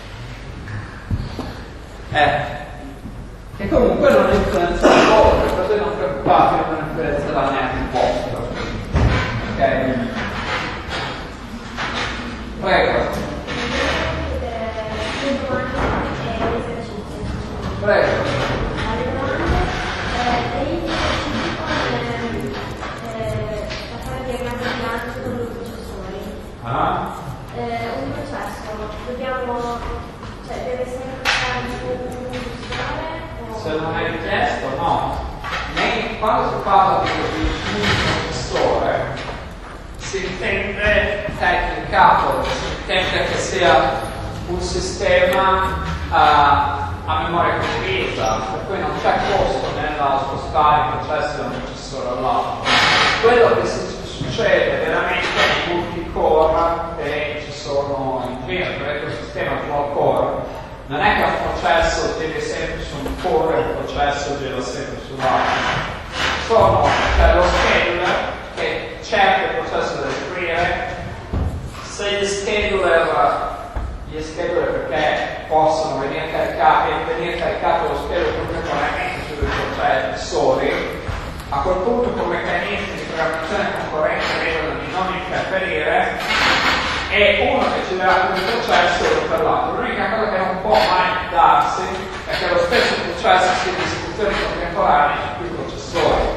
Eh. E comunque non influenza il loro, per così non preoccupatevi, non influenzerà neanche il vostro. Ok? Prego. Prego. Ah. Eh, un processo, dobbiamo, cioè deve sempre stare su un processore? Se non è richiesto, no. Nei, quando si parla di, di un processore si intende tecnicato, si intende che sia un sistema uh, a memoria condivisa, per cui non c'è costo nella spostare i processi da un processore all'altro. Quello che si succede veramente nei multicore e ci sono in giro per l'ecosistema dual core, non è che un processo gira sempre su un core e un processo gira sempre sull'altro. Sono c'è lo scheduler che cerca il processo da eseguire, se gli scheduler gli scheduler perché possono venire caricati e venire caricato lo scheduler contemporaneamente sui due processori, a quel punto con meccanismi di programmazione concorrente regolano di non interferire e uno che ci darà come processo e uno per l'altro. L'unica cosa che non può mai darsi è che lo stesso processo sia in esecuzione contemporanea su più processori.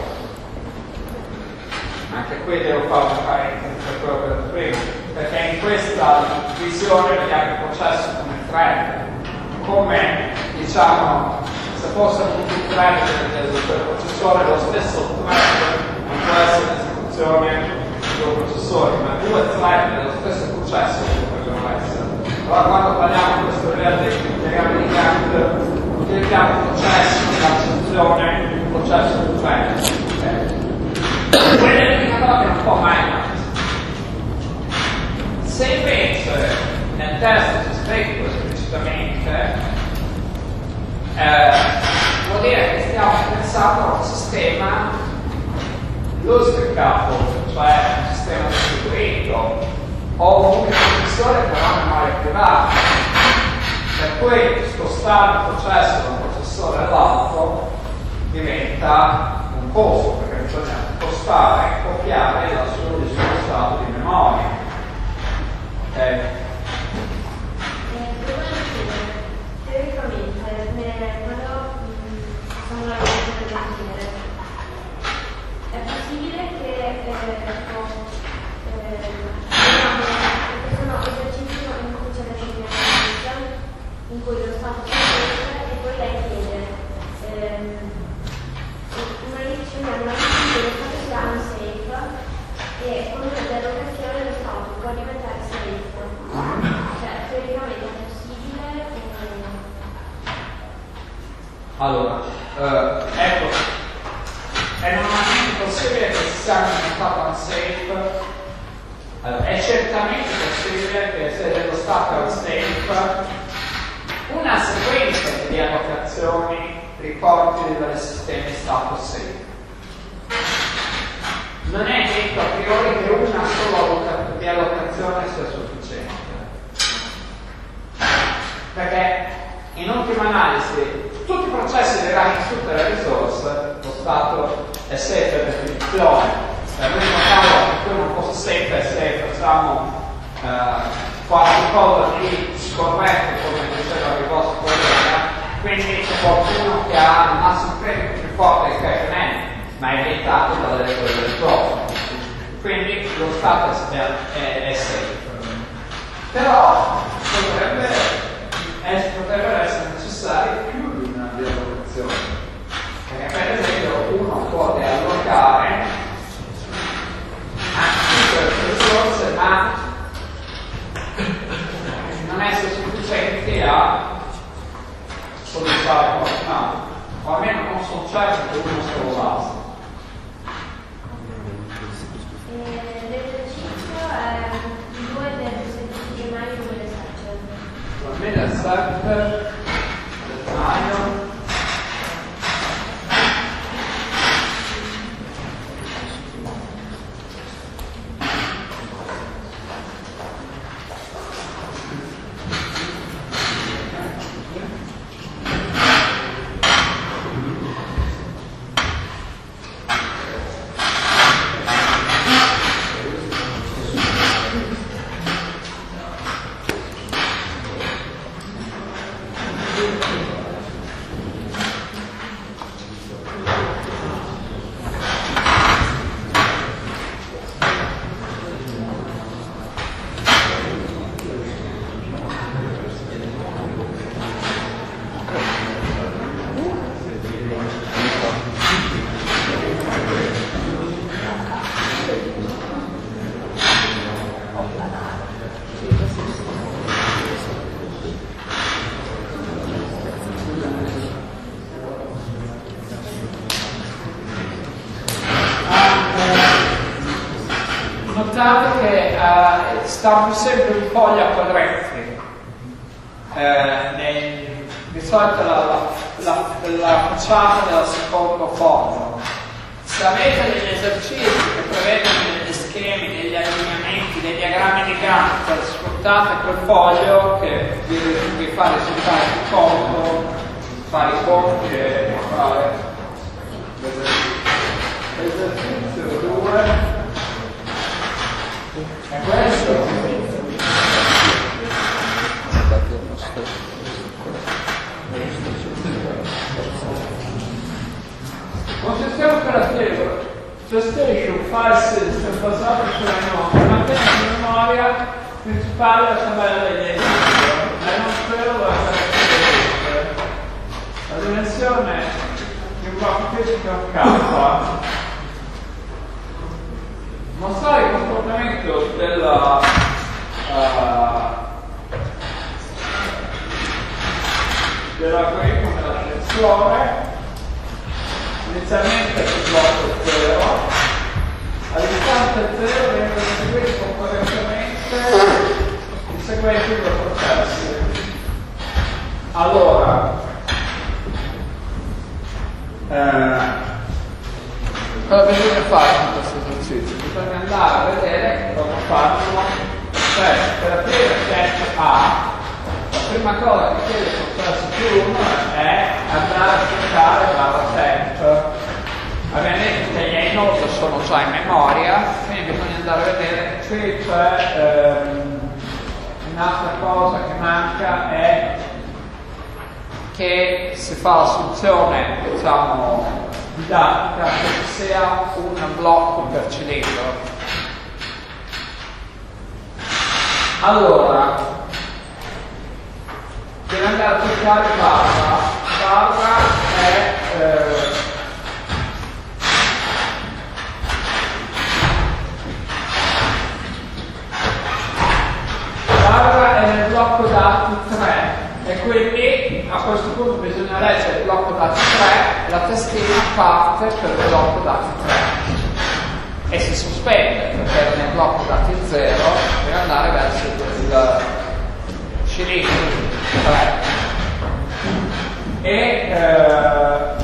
Anche qui devo fare un parentesi per quello che ho detto prima, perché in questa visione vediamo il processo come thread, come diciamo se fosse un thread del processore, lo stesso thread non può essere in esecuzione di due processori, ma due thread dello stesso processo potrebbero essere. Allora quando parliamo di questo livello di diagrammi di Gantt, utilizziamo il processo di accezione, il processo di thread. Quella è l'unica cosa che non può mai darsi. Se invece nel testo c'è scritto esplicitamente, Eh, vuol dire che stiamo pensando a un sistema loose coupled, cioè un sistema distribuito o un processore però a memoria privata, per cui spostare un processo da un processore all'altro diventa un costo, perché bisogna spostare e copiare da solo il suo stato di memoria. Okay. Teoricamente, quando facciamo la legge del genere, è possibile che eh, ecco, eh, ci sono esercizi in cui c'è la definizione in cui lo stato si chiede e poi lei chiede ehm, una decisione, una decisione lo stato sia unsafe e con una derogazione lo stato può diventare safe. Cioè, teoricamente è possibile. Allora, eh, ecco, è normalmente possibile che si sia implementato unsafe. Allora, è certamente possibile che se dello stato unsafe una sequenza di allocazioni riporti dal sistema stato safe. Non è detto a priori che una sola di allocazione sia sufficiente, perché in ultima analisi tutti i processi legati su tutte le risorse, lo stato è safe per definizione, per l'unico caso in cui non fosse safe è se facciamo eh, qualche cosa di scorretto, come diceva il vostro collega, quindi c'è qualcuno che ha il massimo credito più forte che cash man, ma è vietato dalle regole del gioco, quindi lo stato è, è, è safe. Però potrebbe, è, potrebbero essere necessari più di una riallocazione, perché per esempio uno può riallocare anche queste risorse, ma non essere sufficienti a soddisfare qualcun altro, o almeno non sono certo che uno solo basta. L'esercizio è due del servizio gennaio duemilasette. duemilasette gennaio. Notate che uh, stanno sempre in foglia a quadretti. Eh, nei, di solito la, la, la, la facciata del secondo fondo. Se avete degli esercizi che prevedono degli schemi, degli allineamenti, dei diagrammi di Gantt, sfruttate quel foglio che vi, vi fa risultare più comodo fare i conti e fare l'esercizio due. E questo un sistema operativo gestisce un file system basato sulla memoria, mantiene la memoria principale della tabella degli esercizi e non spero deve essere la dimensione di un blocco fisico K mostrare il comportamento della uh, dell'algoritmo dell'ascensore. Inizialmente il blocco zero, all'istante zero vengono eseguiti concorrentemente i seguenti due processi. Allora, eh, cosa bisogna fare in questo esercizio? Bisogna andare a vedere cosa fanno, cioè per aprire set A, la prima cosa che chiede il processo più uno è andare a cercare barra temp. Abbiamo detto che gli inoltre sono già in memoria, quindi bisogna andare a vedere qui c'è ehm, un'altra cosa che manca è che si fa l'assunzione, diciamo, didattica che ci sia un blocco per cilindro. Allora, deve andare a cercare barra. Barra è eh, barra è nel blocco dati tre e quindi a questo punto bisogna leggere il blocco dati tre e la testina parte per il blocco dati tre e si sospende perché nel blocco dati zero deve andare verso il cilindro tre e eh,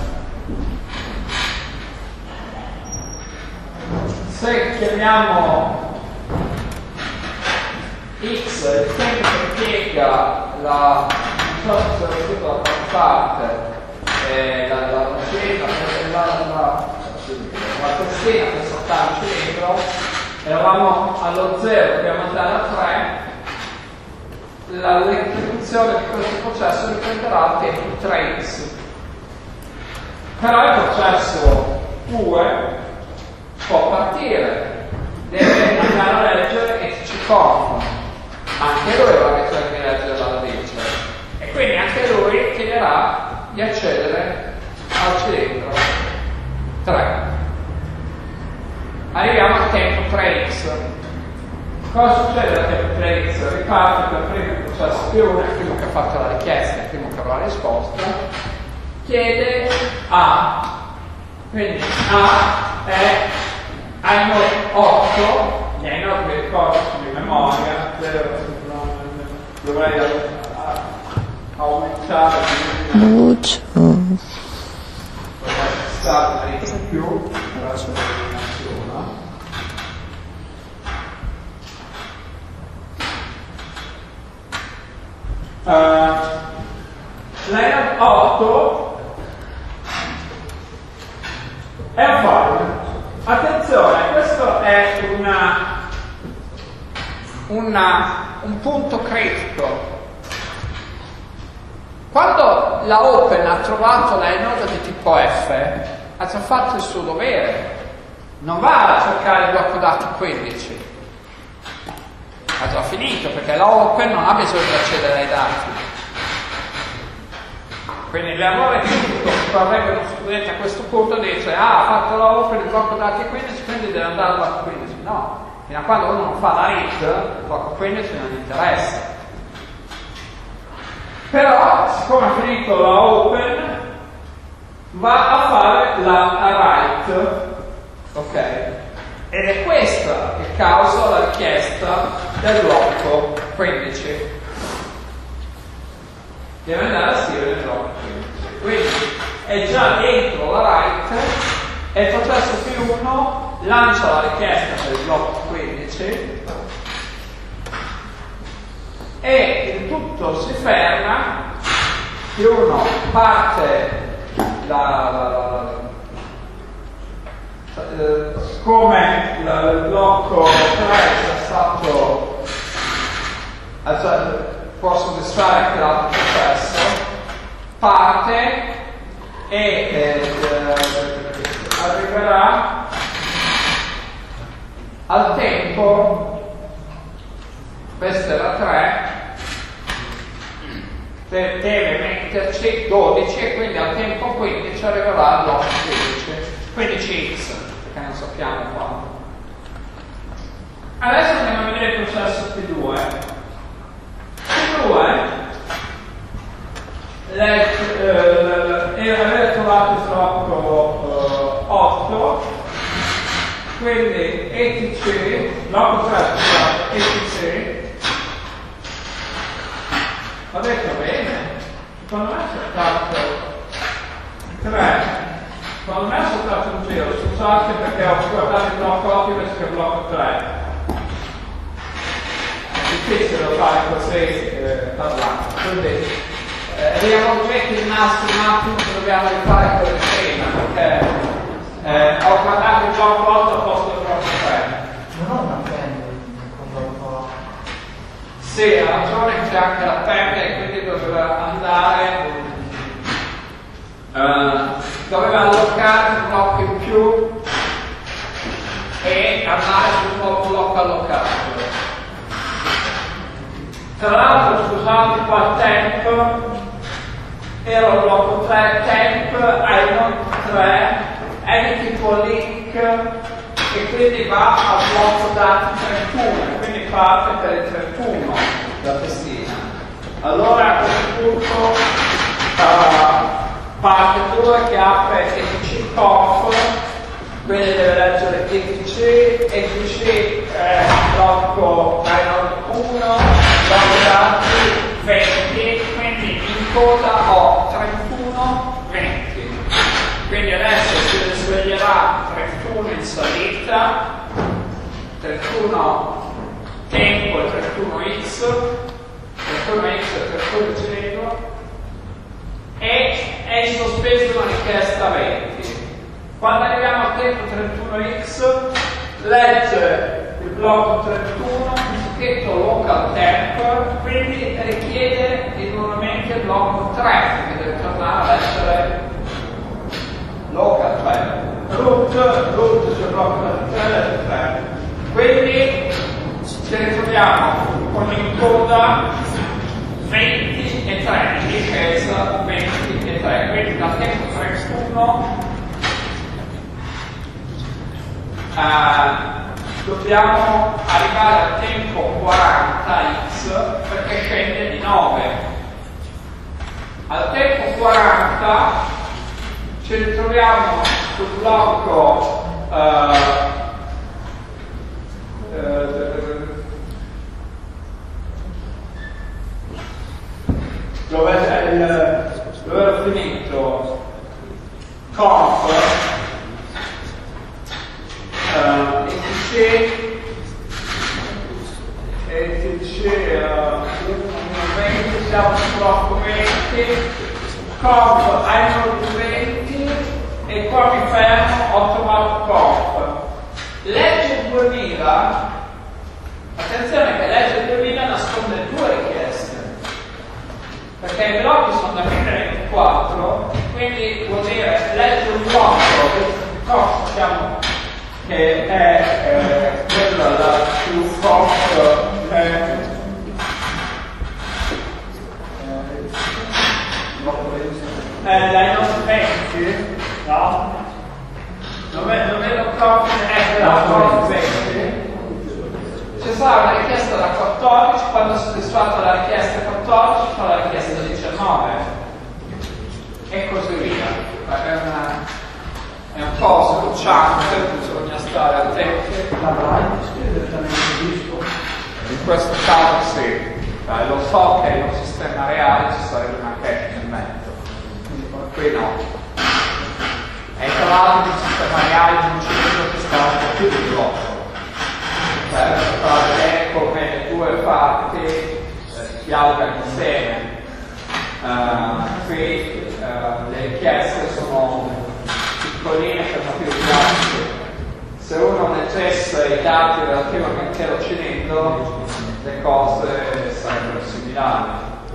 se chiamiamo x il tempo che impiega la, non so se ho scritto da qualche parte, eh, la, la, la, la, la, la, la testina per saltare il cilindro, eravamo allo zero, dobbiamo andare a tre, l'esecuzione di questo processo riprenderà il tempo tre x. Però il processo due può partire, deve andare a leggere e ci citofono. Anche lui avrà bisogno di leggere la radice e quindi anche lui chiederà di accedere al cilindro tre. Arriviamo al tempo tre x. Cosa succede al tempo tre x? Riparte per primo il processo più uno, il primo che ha fatto la richiesta, il primo che avrà risposta, chiede A. Quindi A è A otto, gli A otto mi ricordo di memoria, dovrei aumentare Lucio. Vorrei stare di più verso l'eliminazione. Uh, l'A otto è un file. Attenzione, questo è una, una, un punto critico. Quando la Open ha trovato la enoda di tipo F, ha già fatto il suo dovere. Non va a cercare il blocco dati quindici. Ha già finito, perché la Open non ha bisogno di accedere ai dati. Quindi l'errore tipico che corregge uno studente a questo punto dice ah, ha fatto la Open, il blocco dati quindici, quindi deve andare al blocco quindici. No, fino a quando uno non fa la read, il blocco quindici non gli interessa. Però, siccome ha finito la Open, va a fare la write, ok? Ed è questa che causa la richiesta del blocco quindici. Deve andare a scrivere il blocco quindici. Quindi è già dentro la write e il processo P uno lancia la richiesta per il blocco quindici e il tutto si ferma. P uno parte la, la, la, la eh, come la, il blocco tre è stato cioè, può soddisfare anche l'altro processo, parte e eh, arriverà al tempo, questa è la tre, deve metterci dodici e quindi al tempo quindici arriverà al blocco quindici, quindici x, perché non sappiamo quando. Adesso andiamo a vedere il processo P due. P due aveva trovato il blocco uh, otto, quindi E T C, blocco tre, E T C. Ho detto bene, secondo me è stato tre, secondo me è stato un giro, scusate perché ho guardato il blocco otto invece che il blocco tre. È difficile fare così eh, parlando, quindi eh, riavvolgete il nastro un attimo che dobbiamo rifare quelle prima, perché eh, ho guardato il blocco otto al posto del blocco tre. Non ho una penne quando lo fa. Sì, ha ragione, c'è anche la penne e quindi doveva andare, uh, doveva allocare un blocco in più e andare sul nuovo blocco allocato. Tra l'altro, scusate qua, temp era il blocco tre, temp hai non tre, è di tipo link e quindi va al blocco dati trentuno, quindi parte per il trentuno la testina. Allora a questo punto uh, parte due che apre E T C conf, quindi deve leggere E T C, E T C eh, blocco uno, blocco dati venti, quindi in coda ho trentuno, venti. Quindi adesso si risveglierà trentuno in salita, trentuno tempo e trentuno x, trentuno x e trentuno giro, e è in sospeso una richiesta venti. Quando arriviamo al tempo trentuno x, legge il blocco trentuno, scritto local temp, quindi richiede nuovamente il blocco tre, che deve tornare a leggere local, cioè root, root, cioè blocco tre. Quindi ci ritroviamo con in coda venti e tre, in difesa venti e tre, quindi dal tempo trentuno uh, dobbiamo arrivare al tempo quaranta x perché scende di nove. Al tempo quaranta ci ritroviamo sul blocco uh, dove c'è il dove ero finito conf uh, E T C E T C venti, siamo sul blocco venti, conf anno venti e qua mi fermo, ho trovato conf. Legge duemila, attenzione che legge duemila nasconde due richieste, perché i blocchi sono da milleventuquattro, quindi vuol dire legge un blocco, qua sappiamo che è eh, quella la più conf è eh, la inot venti, no? Non vedo conf è la conf venti. C'è stata una richiesta da quattordici, quando è soddisfatta la richiesta quattordici fa la richiesta diciannove e così via. È, una, è un po' scocciante, bisogna stare attenti. La vai direttamente sul disco? In questo caso sì, eh, lo so che in un sistema reale ci sarebbe una cache nel mezzo, qui no. E tra l'altro in un sistema reale non ci vedo che sta un po' più di blocco. Per fare come le due parti eh, si dialogano insieme. Uh, qui uh, le richieste sono piccoline per motivi grafici. Se uno leggesse i dati relativamente allo cilindro, le cose sarebbero similari.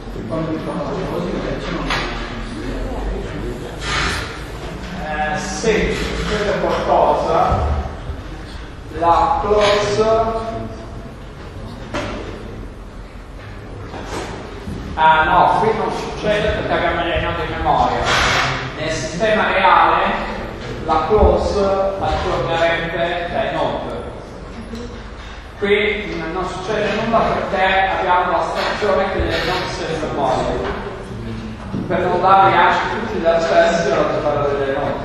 Eh, sì, succede qualcosa. La close ah no, qui non succede perché abbiamo gli nodi in memoria. Nel sistema reale la close aggiornerebbe dai node. Qui non succede nulla perché abbiamo l'astrazione che gli nodi sono in memoria per non dare anche tutti gli accessi alla totale delle nodi.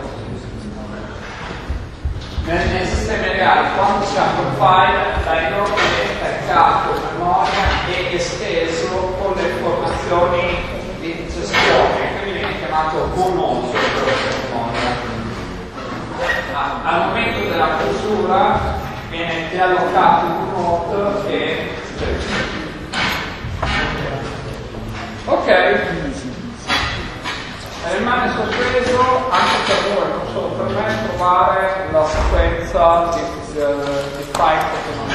Nei, nei sistemi reali, quando si apre un file, l'inode è caricato in memoria e esteso con le informazioni di gestione, quindi viene chiamato buonoso per memoria. Ah, al momento della chiusura viene riallocato un node che ok. Rimane sospeso anche per voi, non solo per me, trovare la sequenza di, di, di file che non